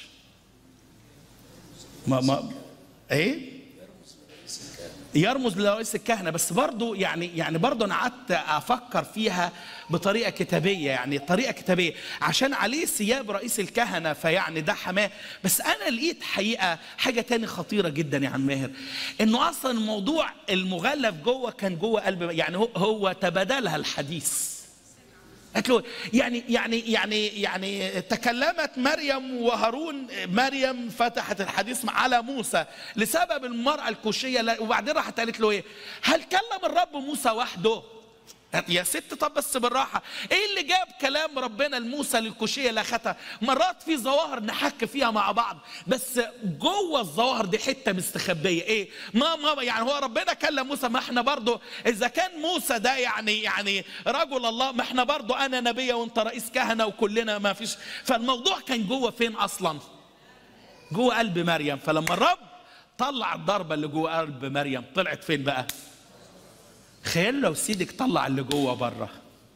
ما ما ايه؟ يرمز لرئيس الكهنة. بس برضو يعني يعني برضو أنا قعدت أفكر فيها بطريقة كتابية، يعني طريقة كتابية عشان عليه ثياب رئيس الكهنة، فيعني ده حماه. بس أنا لقيت حقيقة حاجة تاني خطيرة جدا يا عم ماهر، إنه أصلا الموضوع المغلف جوه كان جوه قلب، يعني هو, هو تبادلها الحديث. قالت له يعني يعني يعني يعني تكلمت مريم وهارون، مريم فتحت الحديث على موسى لسبب المرأة الكوشية، وبعدين راحت قالت له ايه؟ هل كلم الرب موسى وحده؟ يا ست طب بس بالراحه، ايه اللي جاب كلام ربنا لموسى للكوشيه اللي اخدها؟ مرات في ظواهر نحك فيها مع بعض، بس جوه الظواهر دي حته مستخبيه. ايه ما ما يعني هو ربنا كلم موسى، ما احنا برضو اذا كان موسى ده يعني يعني رجل الله، ما احنا برضو انا نبيه وانت رئيس كهنه وكلنا ما فيش. فالموضوع كان جوه فين اصلا؟ جوه قلب مريم. فلما الرب طلع الضربه اللي جوه قلب مريم طلعت فين بقى؟ تخيل لو سيدك طلع اللي جوه بره.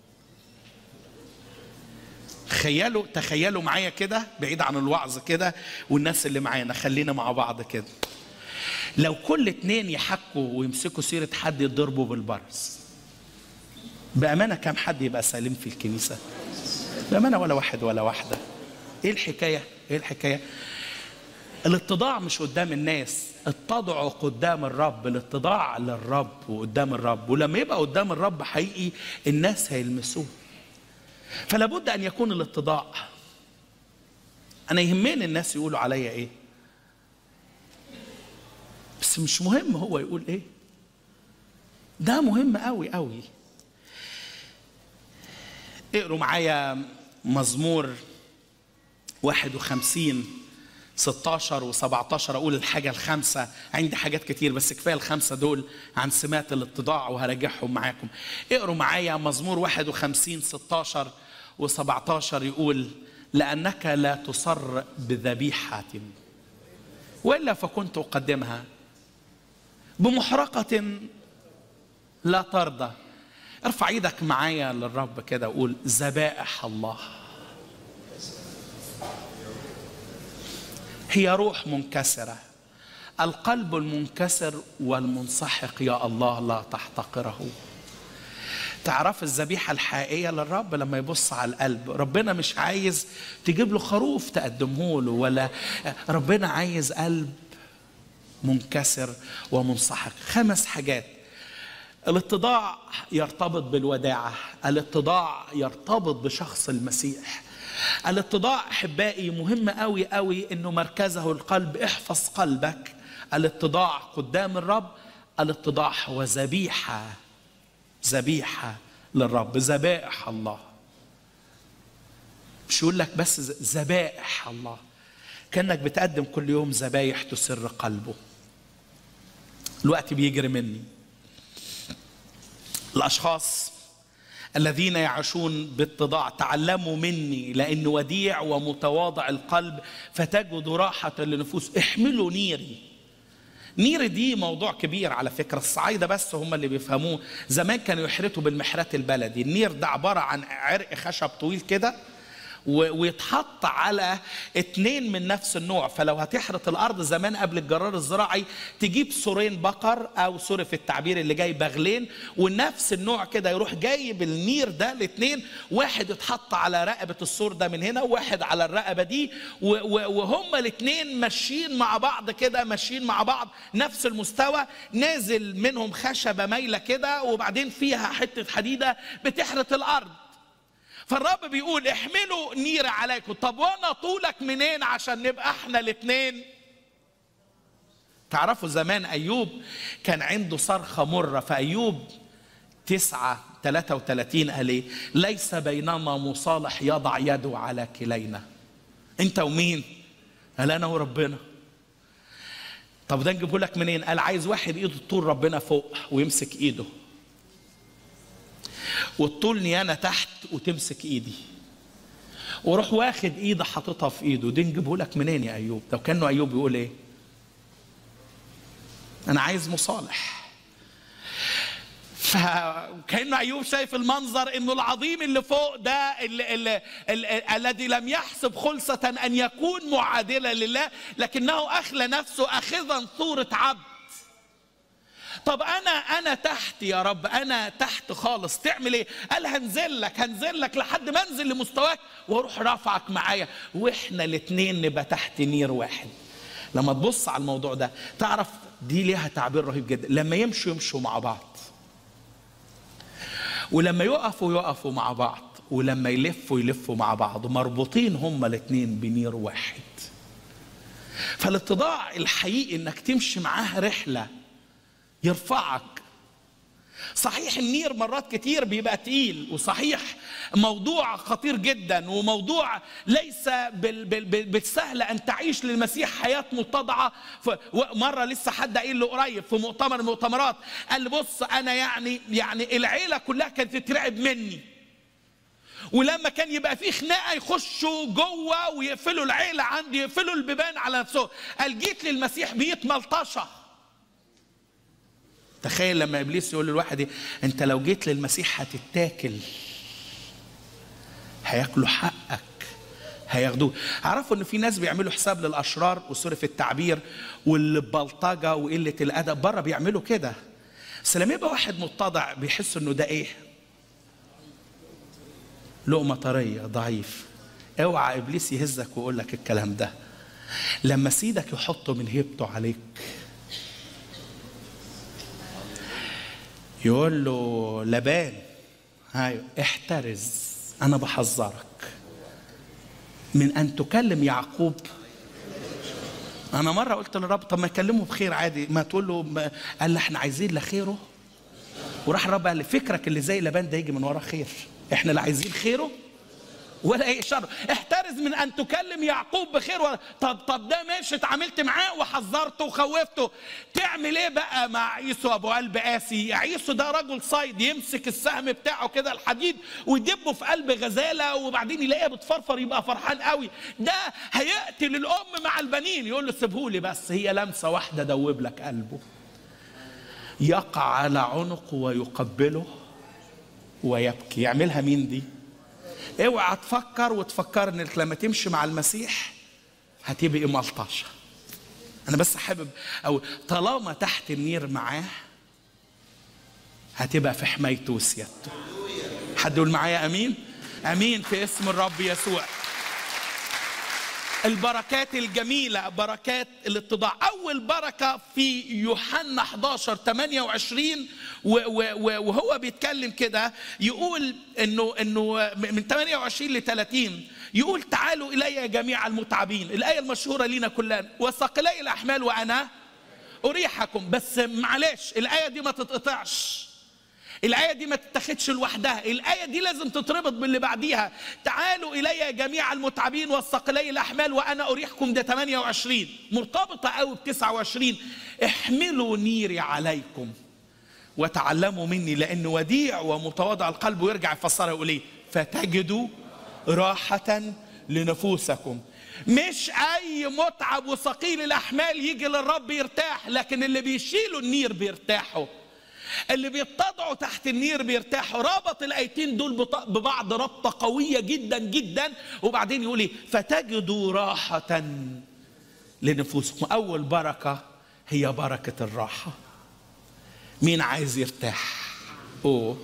تخيلوا تخيلوا معايا كده، بعيد عن الوعظ كده والناس اللي معانا، خلينا مع بعض كده. لو كل اتنين يحكوا ويمسكوا سيرة حد يضربوا بالبرص، بأمانة كم حد يبقى سالم في الكنيسة؟ بأمانة ولا واحد ولا واحدة. ايه الحكاية؟ ايه الحكاية؟ الاتضاع مش قدام الناس، اتضعوا قدام الرب. الاتضاع للرب وقدام الرب، ولما يبقى قدام الرب حقيقي الناس هيلمسوه. فلا بد ان يكون الاتضاع. انا يهمني الناس يقولوا عليا ايه، بس مش مهم هو يقول ايه. ده مهم قوي قوي. اقروا معايا مزمور واحد وخمسين ستاشر وسبعتاشر. اقول الحاجه الخامسه، عندي حاجات كتير بس كفايه الخمسه دول عن سمات الاتضاع وهرجعهم معاكم. اقروا معايا مزمور واحد وخمسين ستاشر وسبعتاشر. يقول لانك لا تصر بذبيحه والا فكنت اقدمها، بمحرقه لا ترضى. ارفع ايدك معايا للرب كده وقول ذبائح الله هي روح منكسرة، القلب المنكسر والمنسحق يا الله لا تحتقره. تعرف الذبيحة الحقيقية للرب لما يبص على القلب. ربنا مش عايز تجيب له خروف تقدمه له، ولا ربنا عايز قلب منكسر ومنسحق. خمس حاجات. الاتضاع يرتبط بالوداعة، الاتضاع يرتبط بشخص المسيح. الاتضاع احبائي مهم قوي قوي انه مركزه القلب. احفظ قلبك. الاتضاع قدام الرب. الاتضاع هو ذبيحه، ذبيحه للرب، ذبائح الله. مش يقول لك بس ذبائح الله، كانك بتقدم كل يوم ذبايح تسر قلبه. الوقت بيجري مني. الاشخاص الذين يعيشون باتضاع تعلموا مني لأنه وديع ومتواضع القلب فتجدوا راحة للنفوس. احملوا نيري. نيري دي موضوع كبير على فكرة، الصعايدة بس هم اللي بيفهموه. زمان كانوا يحرتوا بالمحرات البلدي. النير ده عبارة عن عرق خشب طويل كده ويتحط على اتنين من نفس النوع. فلو هتحرط الارض زمان قبل الجرار الزراعي تجيب سورين بقر او سوري في التعبير اللي جاي بغلين، ونفس النوع كده يروح جايب النير ده الاتنين، واحد يتحط على رقبة السور ده من هنا وواحد على الرقبة دي، وهم الاتنين ماشيين مع بعض كده، ماشيين مع بعض نفس المستوى. نازل منهم خشبة مايلة كده وبعدين فيها حتة حديدة بتحرط الارض. فالرب بيقول احملوا نير عليكم. طب وانا طولك منين عشان نبقى احنا الاثنين؟ تعرفوا زمان ايوب كان عنده صرخة مرة، فايوب تسعة ثلاثة وثلاثين قال ايه؟ ليس بيننا مصالح يضع يده على كلينا. انت ومين؟ قال انا وربنا. طب ده نجيبه لك منين؟ قال عايز واحد ايده طول ربنا فوق ويمسك ايده، وتطولني انا تحت وتمسك ايدي، وروح واخد ايده حاططها في ايده. دي نجيبه لك منين يا ايوب؟ لو كانه ايوب يقول ايه؟ انا عايز مصالح. فكأنه ايوب شايف المنظر انه العظيم اللي فوق ده الذي لم يحسب خلصة ان يكون معادلا لله، لكنه اخلى نفسه اخذا صورة عبد. طب انا انا تحت يا رب، انا تحت خالص، تعمل ايه؟ قال هنزل لك هنزل لك لحد ما انزل لمستواك واروح رافعك معايا، واحنا الاثنين نبقى تحت نير واحد. لما تبص على الموضوع ده تعرف دي ليها تعبير رهيب جدا. لما يمشوا يمشوا مع بعض، ولما يقفوا يقفوا مع بعض، ولما يلفوا يلفوا مع بعض، مربوطين هما الاثنين بنير واحد. فالاتضاع الحقيقي انك تمشي معاه رحله يرفعك. صحيح النير مرات كتير بيبقى تقيل، وصحيح موضوع خطير جدا، وموضوع ليس بالسهل أن تعيش للمسيح حياة متضعة. مرة لسه حد قايل له قريب في مؤتمر المؤتمرات، قال لي بص أنا يعني يعني العيلة كلها كانت تترعب مني، ولما كان يبقى في خناقه يخشوا جوه ويقفلوا العيله عندي، يقفلوا البيبان على نفسهم. قال جيت للمسيح بقيت ملطشه. تخيل لما ابليس يقول للواحد ايه؟ انت لو جيت للمسيح هتتاكل، هياكلوا حقك، هياخدوه. عرفوا ان في ناس بيعملوا حساب للاشرار، وسوري في التعبير، والبلطجه وقله الادب بره بيعملوا كده. بس لما يبقى واحد متضع بيحس انه ده ايه؟ لقمة طرية، ضعيف. اوعى ابليس يهزك ويقول لك الكلام ده. لما سيدك يحطه من هيبته عليك، يقول له لبان هاي احترز، انا بحذرك من ان تكلم يعقوب. انا مره قلت للرب طب ما يكلمه بخير عادي، ما تقول له ما... قال لي احنا عايزين لخيره. وراح الرب قال لي فكرك اللي زي لبان ده يجي من ورا خير، احنا لا عايزين خيره ولا اي شر. احترز من ان تكلم يعقوب بخير ولا... طب طب ده ماشي، اتعاملت معاه وحذرته وخوفته، تعمل ايه بقى مع عيسو ابو قلب قاسي؟ عيسو ده رجل صيد، يمسك السهم بتاعه كده الحديد ويدبه في قلب غزاله وبعدين يلاقيها بتفرفر يبقى فرحان قوي. ده هيقتل الام مع البنين. يقول له سيبهولي بس، هي لمسه واحده دوب لك قلبه. يقع على عنقه ويقبله ويبكي. يعملها مين دي؟ اوعى تفكر وتفكر انك لما تمشي مع المسيح هتبقى ملطشه. انا بس حابب او طالما تحت النير معاه هتبقى في حمايته وسيادته. حد يقول معايا امين؟ امين في اسم الرب يسوع. البركات الجميلة بركات الاتضاع. أول بركة في يوحنا احد عشر ثمانية وعشرين وهو بيتكلم كده يقول إنه إنه من ثمانية وعشرين ل ثلاثين يقول تعالوا إلي جميع المتعبين، الآية المشهورة لنا كلنا، وثقلي الأحمال وأنا أريحكم. بس معلش الآية دي ما تتقطعش، الآية دي ما تتاخدش لوحدها، الآية دي لازم تتربط باللي بعديها. تعالوا إلي جميع المتعبين والثقلي الأحمال وأنا أريحكم. ده ثمانية وعشرين مرتبطة قوي ب تسعة وعشرين. احملوا نيري عليكم وتعلموا مني لأن وديع ومتواضع القلب. ويرجع يفسرها يقول إيه؟ فتجدوا راحة لنفوسكم. مش أي متعب وثقيل الأحمال يجي للرب يرتاح، لكن اللي بيشيلوا النير بيرتاحوا، اللي بيتضعوا تحت النير بيرتاحوا. رابط الايتين دول ببعض ربطه قويه جدا جدا. وبعدين يقول ايه؟ فتجدوا راحه لنفوسكم. اول بركه هي بركه الراحه. مين عايز يرتاح؟ اوه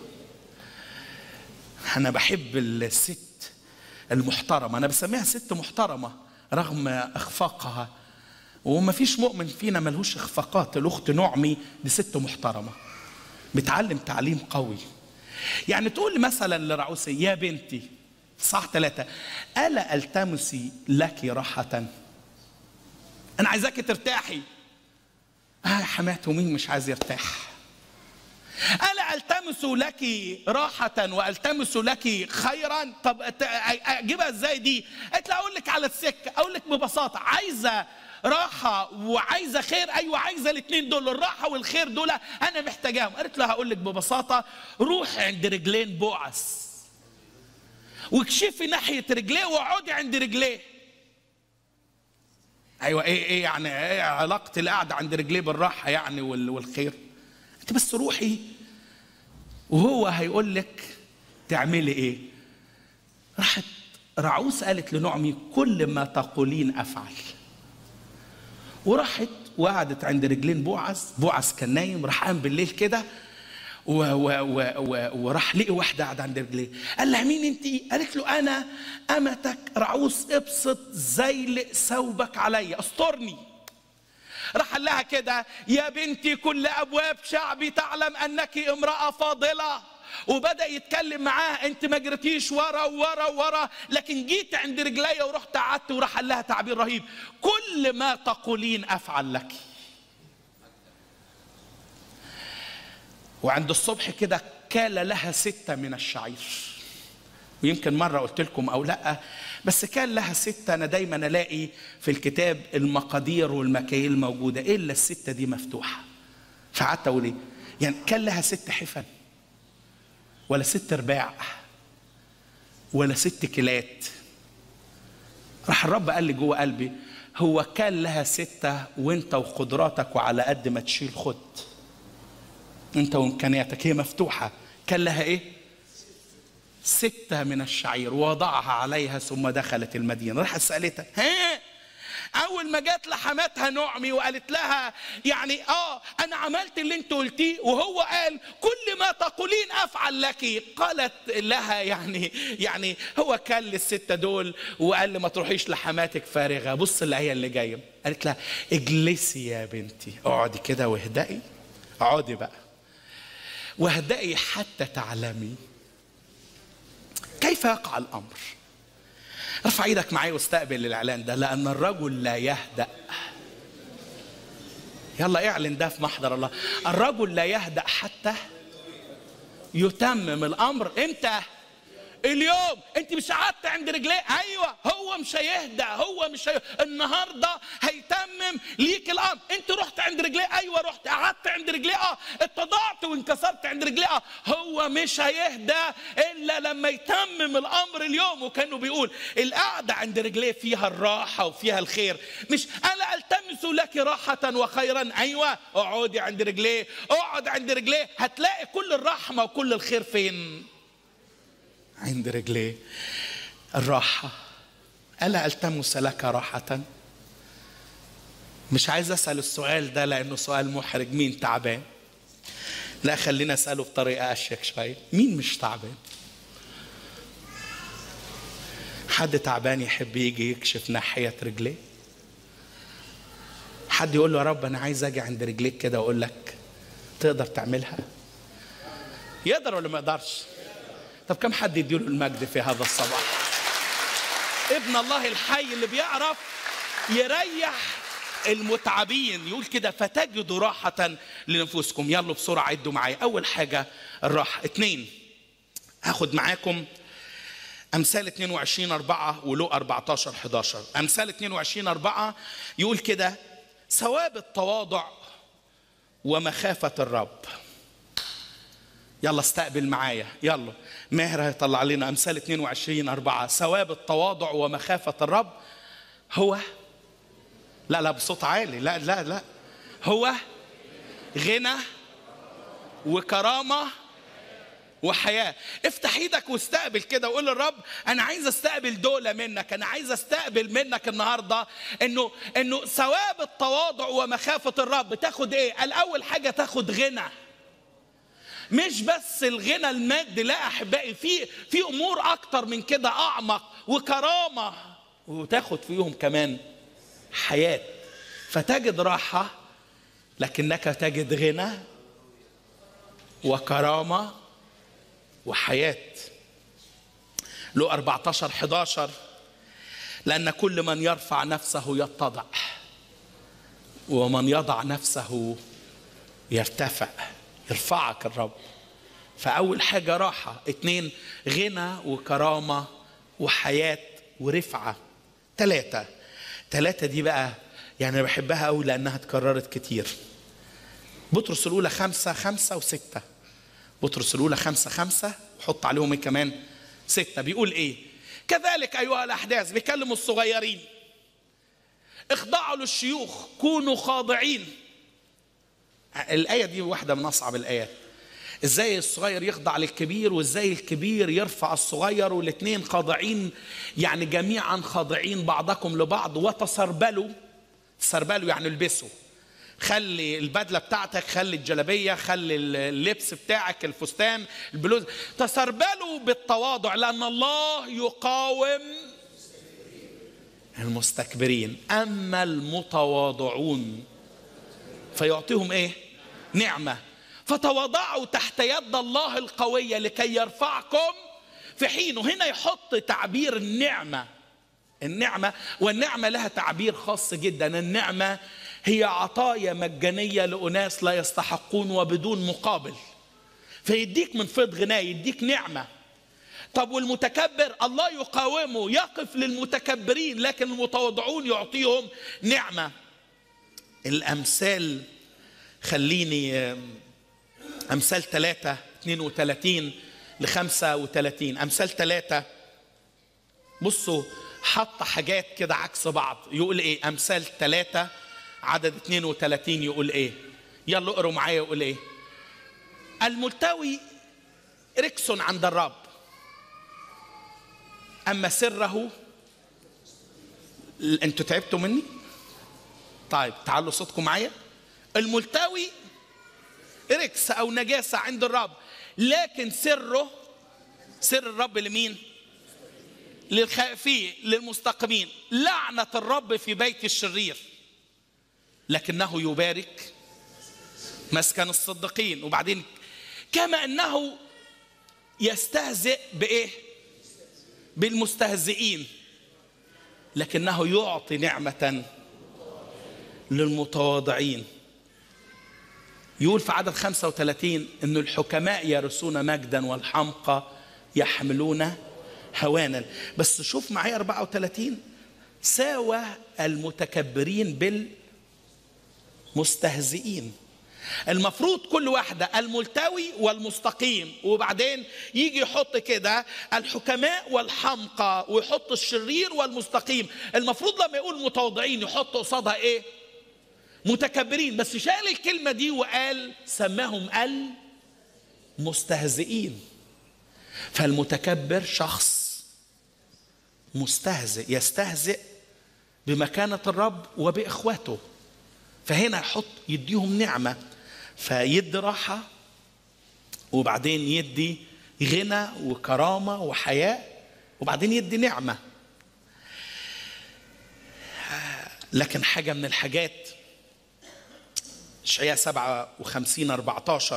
انا بحب الست المحترمه، انا بسميها ست محترمه رغم اخفاقها، وما فيش مؤمن فينا ملهوش اخفاقات. الاخت نعمي دي ست محترمه بتعلم تعليم قوي. يعني تقول مثلا لرعوسي يا بنتي صح ثلاثة، ألا ألتمسي لك راحة؟ أنا عايزاك ترتاحي. آه يا حماتي ومين مش عايز يرتاح؟ ألا ألتمس لك راحة وألتمس لك خيرا؟ طب أجيبها إزاي دي؟ قلت لها أقول لك على السكة، أقول لك ببساطة، عايزة راحة وعايزة خير؟ أيوة عايزة الاثنين دول، الراحة والخير دول أنا محتاجاهم. قالت لها هقول لك ببساطة، روح عند رجلين بوعز واكشفي ناحية رجليه واقعدي عند رجليه. أيوة إيه إيه يعني إيه علاقة القعدة عند رجليه بالراحة يعني والخير؟ أنت بس روحي وهو هيقول لك تعملي إيه. راحت رعوس قالت لنعمي كل ما تقولين أفعل. وراحت وقعدت عند رجلين بوعز. بوعز كان نايم، راح قام بالليل كده وراح لقي واحده قاعده عند رجليه. قال لها مين انتي؟ قالت له انا امتك رعوس، ابسط زيل ثوبك عليا، استرني. راح قال لها كده يا بنتي كل ابواب شعبي تعلم انك امراه فاضله. وبدأ يتكلم معاها، انت ما جريتيش ورا ورا ورا لكن جيت عند رجليا ورحت قعدت. وراح قال لها تعبير رهيب، كل ما تقولين افعل لك. وعند الصبح كده كال لها ستة من الشعير. ويمكن مرة قلت لكم أو لأ، بس كان لها ستة. أنا دايما ألاقي في الكتاب المقادير والمكاييل موجودة إلا الستة دي مفتوحة. فقعدت أقول إيه؟ يعني كان لها ست حفن ولا ست رباع ولا ست كيلات؟ راح الرب قال لي جوه قلبي هو كان لها ستة، وانت وقدراتك وعلى قد ما تشيل خد، انت وامكانياتك، هي مفتوحة. كان لها ايه؟ ستة من الشعير، وضعها عليها ثم دخلت المدينة. راح سألتها ها، أول ما جات لحماتها نعمي وقالت لها يعني آه أنا عملت اللي أنت قلتيه، وهو قال كل ما تقولين أفعل لك. قالت لها يعني يعني هو كان للستة دول وقال لي ما تروحيش لحماتك فارغة. بص الآية اللي جاية، قالت لها اجلسي يا بنتي، اقعدي كده واهدئي، اقعدي بقى واهدئي حتى تعلمي كيف يقع الأمر. ارفع ايدك معايا واستقبل الاعلان ده، لان الرجل لا يهدأ. يلا اعلن ده في محضر الله. الرجل لا يهدأ حتى يتمم الامر. امتى؟ اليوم. انت مش قعدت عند رجليه؟ ايوه، هو مش هيهدأ، هو مش هي... النهارده هيتمم ليك الامر. انت رحت عند رجليه؟ ايوه رحت. قعدت عند رجليه؟ اه. اتضعت وانكسرت عند رجليه؟ اه. هو مش هيهدأ الا لما يتمم الامر اليوم. وكانه بيقول القعده عند رجليه فيها الراحه وفيها الخير. مش انا التمس لك راحه وخيرا. ايوه، اقعدي عند رجليه، اقعد عند رجليه، هتلاقي كل الرحمه وكل الخير فين؟ عند رجليه. الراحة. ألا ألتمس لك راحة؟ مش عايز أسأل السؤال ده لأنه سؤال محرج. مين تعبان؟ لا، خلينا أسأله بطريقة أشيك شوية. مين مش تعبان؟ حد تعبان يحب يجي يكشف ناحية رجليه؟ حد يقول له يا رب أنا عايز أجي عند رجليك كده وأقول لك تقدر تعملها؟ يقدر ولا ما يقدرش؟ طب كم حد يديله المجد في هذا الصباح؟ ابن الله الحي اللي بيعرف يريح المتعبين يقول كده فتجدوا راحة لنفوسكم. يلا بسرعة عدوا معايا. أول حاجة الراحة. اتنين، هاخد معاكم أمثال اتنين وعشرين أربعة ولو أربعتاشر حداشر. أمثال اتنين وعشرين أربعة يقول كده ثواب التواضع ومخافة الرب. يلا استقبل معايا. يلا ماهر هيطلع لنا أمثال اتنين وعشرين أربعة. ثواب التواضع ومخافة الرب هو، لا لا بصوت عالي، لا لا لا، هو غنى وكرامة وحياة. افتح ايدك واستقبل كده وقول للرب انا عايز استقبل دولة منك. انا عايز استقبل منك النهاردة انه انه ثواب التواضع ومخافة الرب. تاخد ايه؟ الاول حاجة تاخد غنى. مش بس الغنى المادي، لا احبائي، في في امور اكتر من كده اعمق. وكرامه، وتاخد فيهم كمان حياه. فتجد راحه لكنك تجد غنى وكرامه وحياه. لو أربعتاشر حداشر لان كل من يرفع نفسه يتضع ومن يضع نفسه يرتفع. يرفعك الرب. فأول حاجة راحة. اتنين غنى وكرامة وحياة ورفعة. تلاتة تلاتة دي بقى يعني أنا بحبها أوي لأنها اتكررت كتير. بطرس الأولى خمسة خمسة وستة. بطرس الأولى خمسة خمسة وحط عليهم كمان ستة. بيقول إيه؟ كذلك أيها الأحداث، بيكلموا الصغيرين، اخضعوا للشيوخ، كونوا خاضعين. الآية دي واحدة من أصعب الآيات. إزاي الصغير يخضع للكبير وإزاي الكبير يرفع الصغير، والاثنين خاضعين، يعني جميعا خاضعين بعضكم لبعض. وتسربلوا. تسربلوا يعني البسوا. خلي البدلة بتاعتك، خلي الجلبية، خلي اللبس بتاعك، الفستان، البلوز. تسربلوا بالتواضع لأن الله يقاوم المستكبرين، أما المتواضعون فيعطيهم إيه؟ نعمة. فتواضعوا تحت يد الله القوية لكي يرفعكم في حينه. هنا يحط تعبير النعمة. النعمة، والنعمة لها تعبير خاص جدا. النعمة هي عطايا مجانية لأناس لا يستحقون وبدون مقابل. فيديك من فيض غناه، يديك نعمة. طب والمتكبر الله يقاومه، يقف للمتكبرين، لكن المتواضعون يعطيهم نعمة. الأمثال، خليني أمثال ثلاثة اثنين وثلاثين لخمسة وثلاثين. أمثال ثلاثة، بصوا حط حاجات كده عكس بعض. يقول إيه؟ أمثال ثلاثة عدد اثنين وثلاثين يقول إيه؟ يلا اقروا معايا. يقول إيه؟ الملتوي ركس عند الرب، أما سره. أنتوا تعبتوا مني؟ طيب تعالوا صوتكم معايا. الملتوي ركس أو نجاسة عند الرب، لكن سره، سر الرب لمين؟ للخائفين للمستقيمين. لعنة الرب في بيت الشرير، لكنه يبارك مسكن الصديقين. وبعدين كما أنه يستهزئ بإيه؟ بالمستهزئين، لكنه يعطي نعمة للمتواضعين. يقول في عدد خمسة وثلاثين إن الحكماء يرثون مجدا والحمقى يحملون هوانا. بس شوف معي أربعة وثلاثين، ساوى المتكبرين بالمستهزئين. المفروض كل واحدة الملتوي والمستقيم، وبعدين يجي يحط كده الحكماء والحمقى، ويحط الشرير والمستقيم. المفروض لما يقول متواضعين يحط قصادها ايه؟ متكبرين. بس شال الكلمة دي وقال سماهم المستهزئين. فالمتكبر شخص مستهزئ، يستهزئ بمكانة الرب وبإخواته. فهنا يحط يديهم نعمة، فيدي راحة، وبعدين يدي غنى وكرامة وحياة، وبعدين يدي نعمة. لكن حاجة من الحاجات، إشعياء سبعة وخمسين أربعة عشر،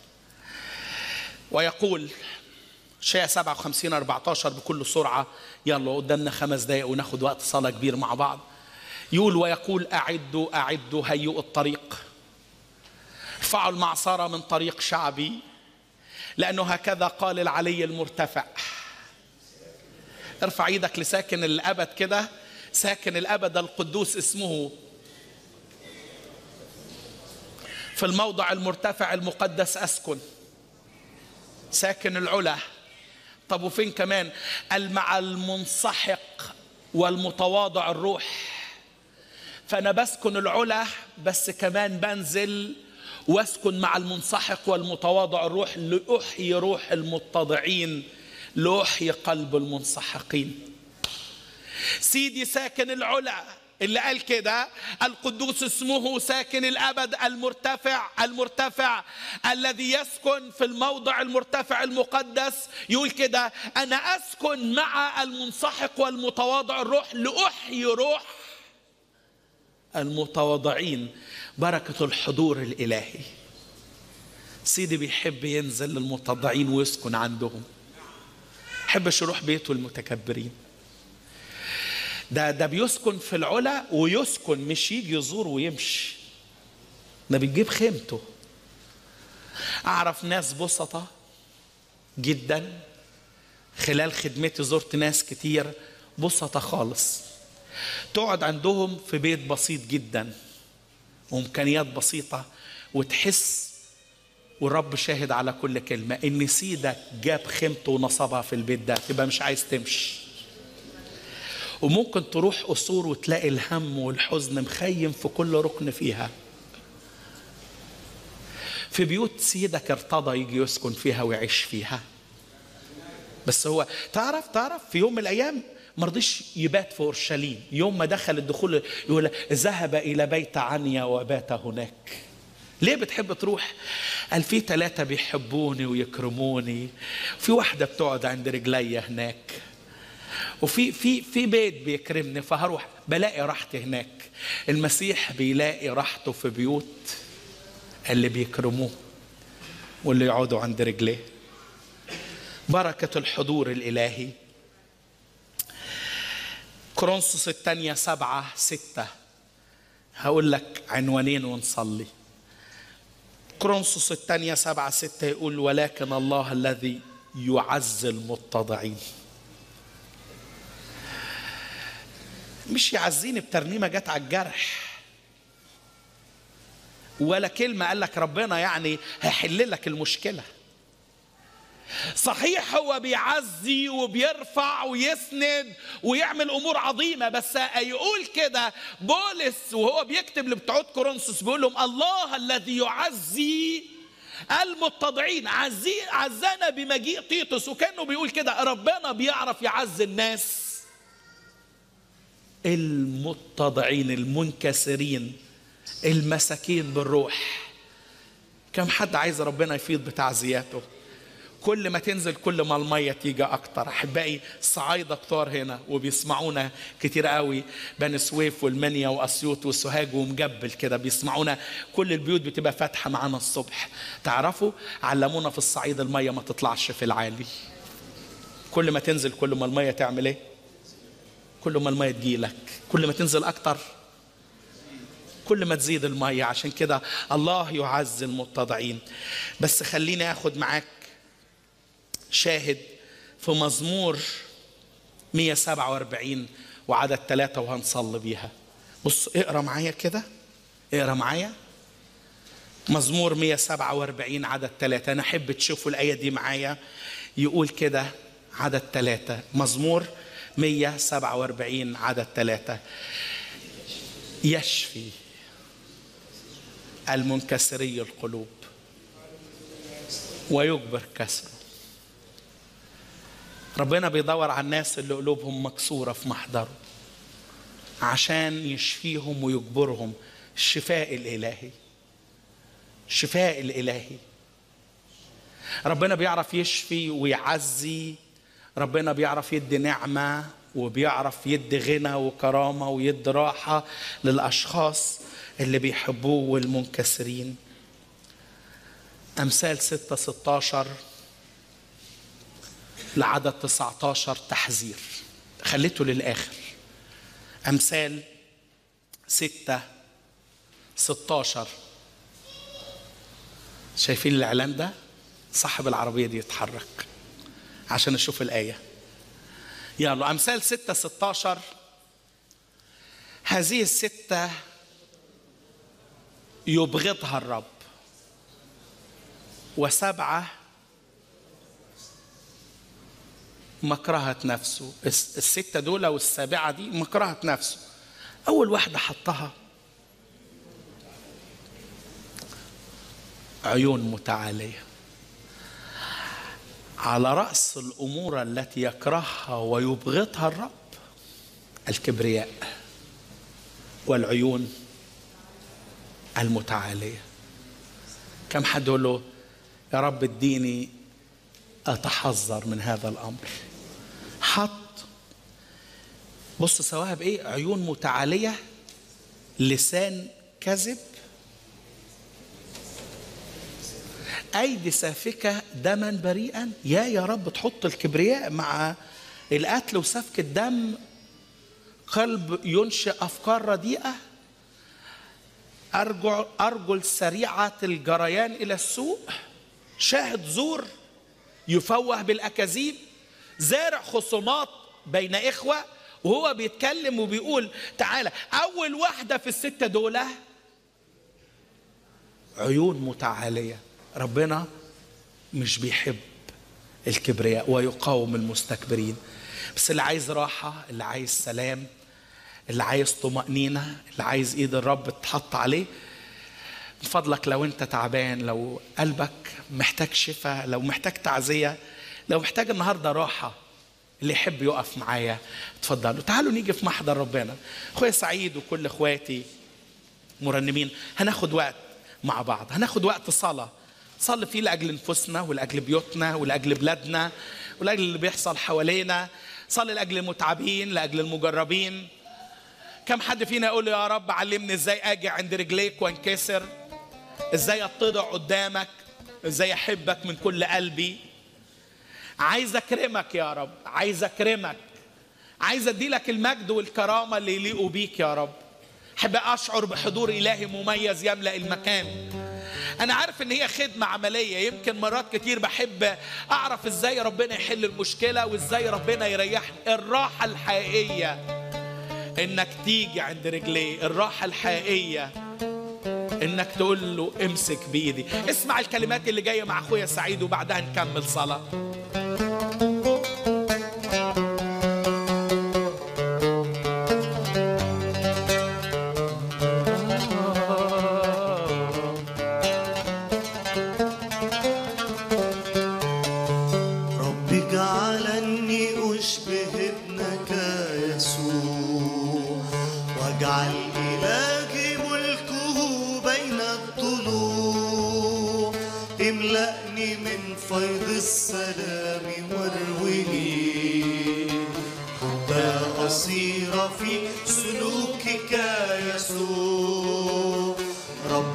ويقول إشعياء سبعة وخمسين أربعة عشر بكل سرعة، يلا قدامنا خمس دقايق وناخد وقت صلاة كبير مع بعض. يقول ويقول أعدوا أعدوا هيئوا الطريق، ارفعوا المعصرة من طريق شعبي، لأنه هكذا قال العلي المرتفع. ارفع ايدك لساكن الأبد كده. ساكن الأبد القدوس اسمه، في الموضع المرتفع المقدس أسكن. ساكن العلا. طب وفين كمان؟ مع المنسحق والمتواضع الروح. فأنا بسكن العلا، بس كمان بنزل واسكن مع المنسحق والمتواضع الروح، لأحيي روح المتضعين، لأحيي قلب المنسحقين. سيدي ساكن العلا اللي قال كده، القدوس اسمه، ساكن الأبد المرتفع المرتفع الذي يسكن في الموضع المرتفع المقدس. يقول كده أنا أسكن مع المنسحق والمتواضع الروح، لأحيي روح المتواضعين. بركة الحضور الإلهي. سيدي بيحب ينزل للمتواضعين ويسكن عندهم، حبش يروح بيته المتكبرين. ده ده بيسكن في العلا، ويسكن مش يجي يزور ويمشي، ده بيجيب خيمته. أعرف ناس بسطة جدا، خلال خدمتي زرت ناس كتير بسطة خالص، تقعد عندهم في بيت بسيط جدا وإمكانيات بسيطة، وتحس والرب شاهد على كل كلمة إن سيدك جاب خيمته ونصبها في البيت ده، تبقى مش عايز تمشي. وممكن تروح قصور وتلاقي الهم والحزن مخيم في كل ركن فيها. في بيوت سيدك ارتضى يجي يسكن فيها ويعيش فيها. بس هو تعرف تعرف في يوم من الأيام مرضيش يبات في أورشليم. يوم ما دخل الدخول يقول ذهب إلى بيت عنيا وبات هناك. ليه بتحب تروح؟ قال في ثلاثة بيحبوني ويكرموني، في واحدة بتقعد عند رجلي هناك، وفي في في بيت بيكرمني، فهروح بلاقي راحتي هناك. المسيح بيلاقي راحته في بيوت اللي بيكرموه واللي يقعدوا عند رجليه. بركة الحضور الإلهي. كورنثوس الثانية سبعة ستة، هقول لك عنوانين ونصلي. كورنثوس الثانية سبعة ستة يقول ولكن الله الذي يعز المتضعين. مش يعزيني بترنيمة جت على الجرح ولا كلمة قال لك ربنا يعني هيحل لك المشكلة. صحيح هو بيعزي وبيرفع ويسند ويعمل أمور عظيمة، بس يقول كده بولس وهو بيكتب لبتوع كورنثوس بيقول لهم الله الذي يعزي المتضعين. عزي عزانا بمجيء تيتوس، وكانه بيقول كده ربنا بيعرف يعز الناس المتضعين المنكسرين المساكين بالروح. كم حد عايز ربنا يفيض بتعزياته؟ كل ما تنزل كل ما المية تيجي أكتر. أحبائي الصعايدة كتار هنا وبيسمعونا كتير قوي، بني سويف والمنيا وأسيوط والسوهاج ومجبل كده بيسمعونا، كل البيوت بتبقى فاتحة معانا الصبح. تعرفوا علمونا في الصعيد المية ما تطلعش في العالي، كل ما تنزل كل ما المية تعمل ايه؟ كل ما المية تجيلك، كل ما تنزل أكتر كل ما تزيد المية. عشان كده الله يعز المتضعين. بس خليني أخد معاك شاهد في مزمور مية وسبعة وأربعين وعدد ثلاثة وهنصلي بيها. بص اقرأ معايا كده، اقرأ معايا مزمور مية وسبعة وأربعين عدد ثلاثة. أنا أحب تشوفوا الآية دي معايا. يقول كده عدد ثلاثة، مزمور مية وسبعة وأربعين عدد ثلاثة: يشفي المنكسري القلوب ويجبر كسره. ربنا بيدور على الناس اللي قلوبهم مكسورة في محضره عشان يشفيهم ويجبرهم. الشفاء الإلهي، الشفاء الإلهي. ربنا بيعرف يشفي ويعزي، ربنا بيعرف يدي نعمة وبيعرف يدي غنى وكرامة ويدي راحة للأشخاص اللي بيحبوه والمنكسرين. أمثال ستة ستاشر لعدد تسعتاشر تحذير، خليته للآخر. أمثال ستة ستاشر، شايفين الإعلان ده؟ صاحب العربية دي يتحرك عشان نشوف الآية. يلا أمثال ستة ستاشر: هذه الستة يبغضها الرب، وسبعة مكرهة نفسه. الستة دول والسابعة دي مكرهة نفسه. أول واحدة حطها عيون متعالية. على رأس الأمور التي يكرهها ويبغضها الرب الكبرياء والعيون المتعالية. كم حد يقول له يا رب اديني أتحذر من هذا الأمر؟ حط بص سواها بإيه؟ عيون متعالية، لسان كذب، أيدي سافكة دما بريئا. يا يا رب تحط الكبرياء مع القتل وسفك الدم، قلب ينشئ أفكار رديئة، أرجل, أرجل سريعة الجريان إلى السوء، شاهد زور يفوه بالأكاذيب، زارع خصومات بين إخوة. وهو بيتكلم وبيقول تعالى أول واحدة في الستة دولة عيون متعالية. ربنا مش بيحب الكبرياء ويقاوم المستكبرين، بس اللي عايز راحة، اللي عايز سلام، اللي عايز طمأنينة، اللي عايز ايد الرب تحط عليه، من فضلك لو انت تعبان، لو قلبك محتاج شفاء، لو محتاج تعزية، لو محتاج النهاردة راحة، اللي يحب يقف معايا اتفضلوا تعالوا نيجي في محضر ربنا. اخويا سعيد وكل اخواتي مرنمين، هناخد وقت مع بعض، هناخد وقت صلاة صلي فيه لأجل نفوسنا ولأجل بيوتنا ولأجل بلادنا ولأجل اللي بيحصل حوالينا. صلي لأجل المتعبين، لأجل المجربين. كم حد فينا يقول يا رب علمني ازاي اجي عند رجليك وانكسر، ازاي اتضع قدامك، ازاي احبك من كل قلبي. عايز اكرمك يا رب، عايز اكرمك، عايز اديلك المجد والكرامة اللي يليقوا بيك يا رب. احب اشعر بحضور الهي مميز يملأ المكان. أنا عارف إن هي خدمة عملية. يمكن مرات كتير بحب أعرف إزاي ربنا يحل المشكلة وإزاي ربنا يريحني. الراحة الحقيقية إنك تيجي عند رجليه. الراحة الحقيقية إنك تقول له امسك بيدي. اسمع الكلمات اللي جاية مع أخويا سعيد وبعدها نكمل صلاة. فيض السلام وارويني حتى أصير في سلوكك يسوع. رب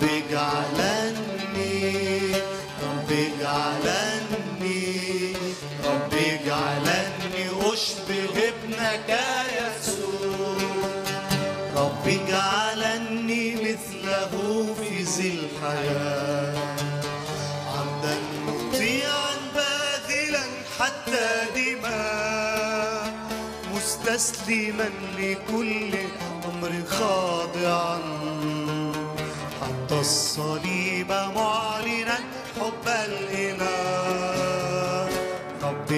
اجعلني رب اجعلني رب اجعلني أشبه ابنك يسوع. رب اجعلني مثله في ذي الحياة عبدا مطيعا باذلا حتى دماء مستسلما لكل أمر خاضعا حتى الصليب معلنا حب الإله. رب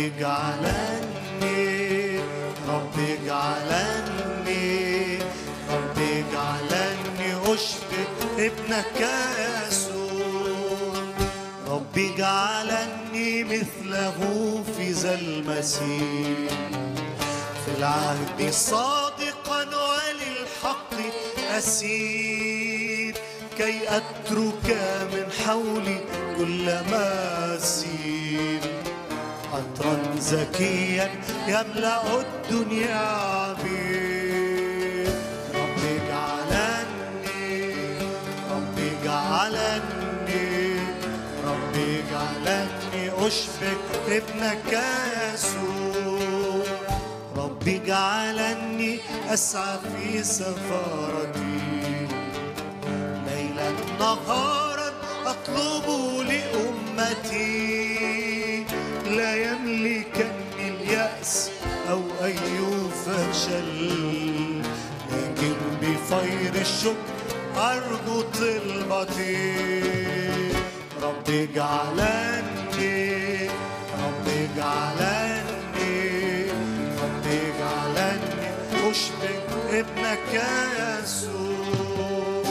اجعلني رب اجعلني رب اجعلني أشبه ابنك يسوع. رب اجعلني مثله في ذا المسيح في العهد صادقا وللحق أسير كي أترك من حولي كل ما أسير عطرا زكيا يملأ الدنيا عبير. رب اجعلني رب اجعلني رب اجعلني أشبه ابنك يسوع. رب اجعلني أسعى في سفارتي ليلا نهارا أطلب لأمتي لا يملكني اليأس أو أي فشل لكن بفيض الشكر أرجو طلبتي. رب اجعلني رب اجعلني رب اجعلني أشبه ابنك يسوع.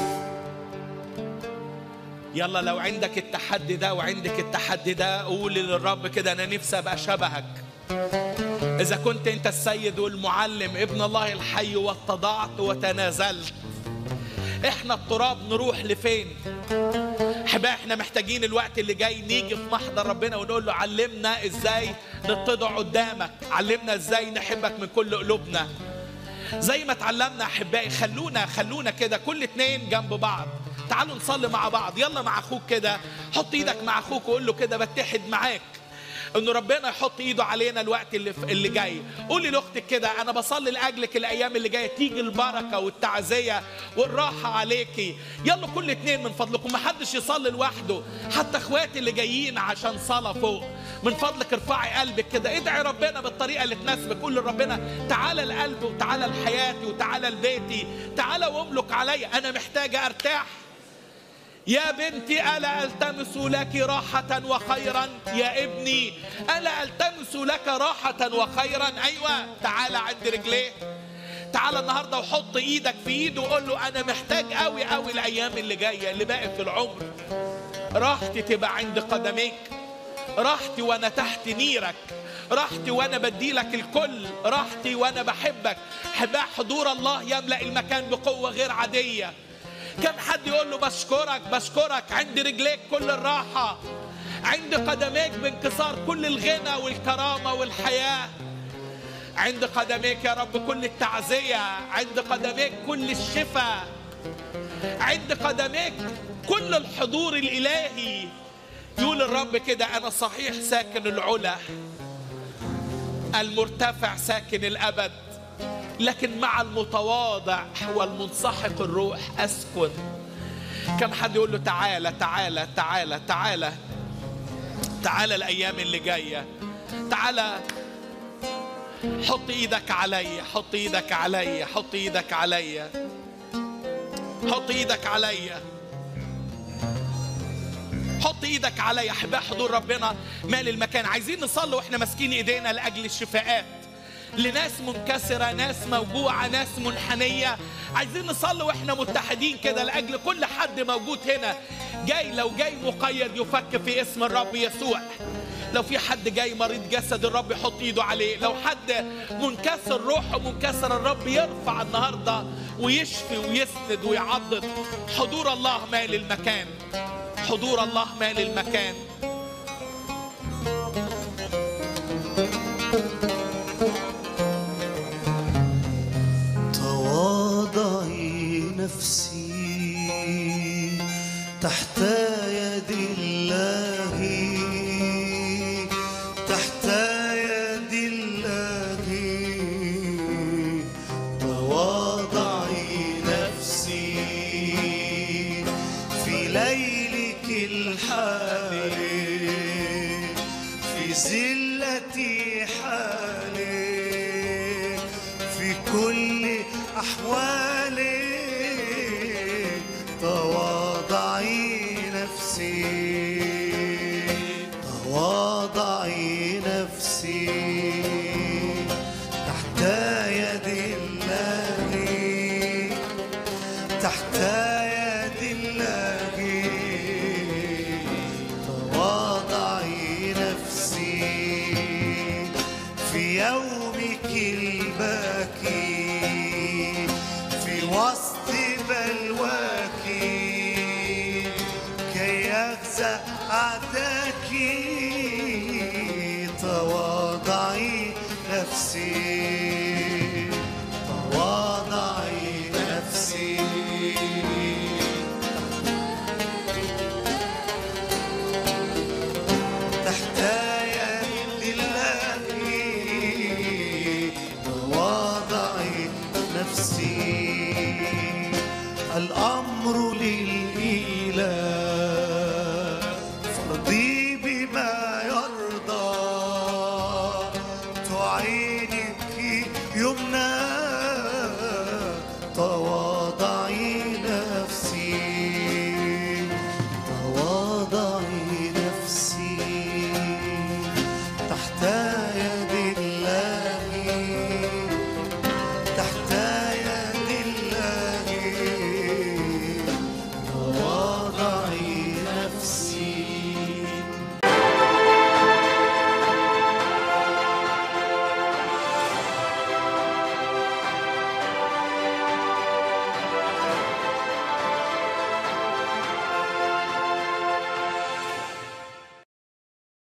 يلا لو عندك التحدي ده وعندك التحدي ده قول للرب كده أنا نفسي أبقى شبهك. إذا كنت أنت السيد والمعلم ابن الله الحي واتضعت وتنازلت، إحنا التراب نروح لفين؟ حبا إحنا محتاجين الوقت اللي جاي نيجي في محضر ربنا ونقول له علمنا إزاي نتضع قدامك، علمنا إزاي نحبك من كل قلوبنا زي ما تعلمنا. أحبائي خلونا خلونا كده كل اتنين جنب بعض، تعالوا نصلي مع بعض. يلا مع أخوك كده، حط إيدك مع أخوك وقول له كده بتحد معاك إنه ربنا يحط إيده علينا الوقت اللي اللي جاي. قولي لأختك كده أنا بصلي لأجلك الأيام اللي جاية تيجي البركة والتعزية والراحة عليكي. يلا كل اتنين من فضلكم، ما حدش يصلي لوحده، حتى إخواتي اللي جايين عشان صلاة فوق من فضلك ارفعي قلبك كده، ادعي ربنا بالطريقة اللي تناسبك. قول لربنا تعالى لقلبي وتعالى لحياتي وتعالى لبيتي، تعالى واملك عليا، أنا محتاجة أرتاح. يا بنتي ألا ألتمس لك راحة وخيرا؟ يا ابني ألا ألتمس لك راحة وخيرا؟ أيوة، تعالى عند رجليه، تعالى النهاردة وحط إيدك في إيده وقول له أنا محتاج قوي قوي الأيام اللي جاية اللي باقي في العمر. راحتي تبقى عند قدميك، راحتي وأنا تحت نيرك، راحتي وأنا بدي لك الكل، راحتي وأنا بحبك. حبا حضور الله يملأ المكان بقوة غير عادية. كم حد يقول له بشكرك بشكرك؟ عند رجليك كل الراحة، عند قدميك بانكسار كل الغنى والكرامة والحياة، عند قدميك يا رب كل التعزية، عند قدميك كل الشفاء، عند قدميك كل الحضور الإلهي. يقول الرب كده أنا صحيح ساكن العلا، المرتفع ساكن الأبد، لكن مع المتواضع والمنسحق الروح أسكن. كم حد يقول له تعالى تعالى تعالى تعالى تعالى الأيام اللي جاية، تعالى حط ايدك عليا، حط ايدك عليا، حط ايدك عليا، حط ايدك عليا، حط ايدك عليا. احباء حضور ربنا مال المكان. عايزين نصلي واحنا ماسكين ايدينا لاجل الشفاءات، لناس منكسرة، ناس موجوعة، ناس منحنية. عايزين نصلي واحنا متحدين كده لاجل كل حد موجود هنا جاي، لو جاي مقيد يفك في اسم الرب يسوع. لو في حد جاي مريض جسد الرب يحط ايده عليه. لو حد منكسر روحه منكسر الرب يرفع النهارده ويشفي ويسند ويعضد. حضور الله مال المكان، حضور الله مال المكان. تواضعي نفسي تحت يد الله، تحت يد الله. تواضعي نفسي في ليلك الحالي، في زلتي حالي، في كل أحوالي. تواضعي نفسي، تواضعي نفسي تحت يد الله، تحت يد الله. تواضعي نفسي في يومك الباكي، في وسط بلواك، كي يفزع أعداك. تواضعي نفسي، تواضعي نفسي تحت يد الله. تواضعي نفسي. الأمر للإله، فرضي بما يرضى. تعينك يمنى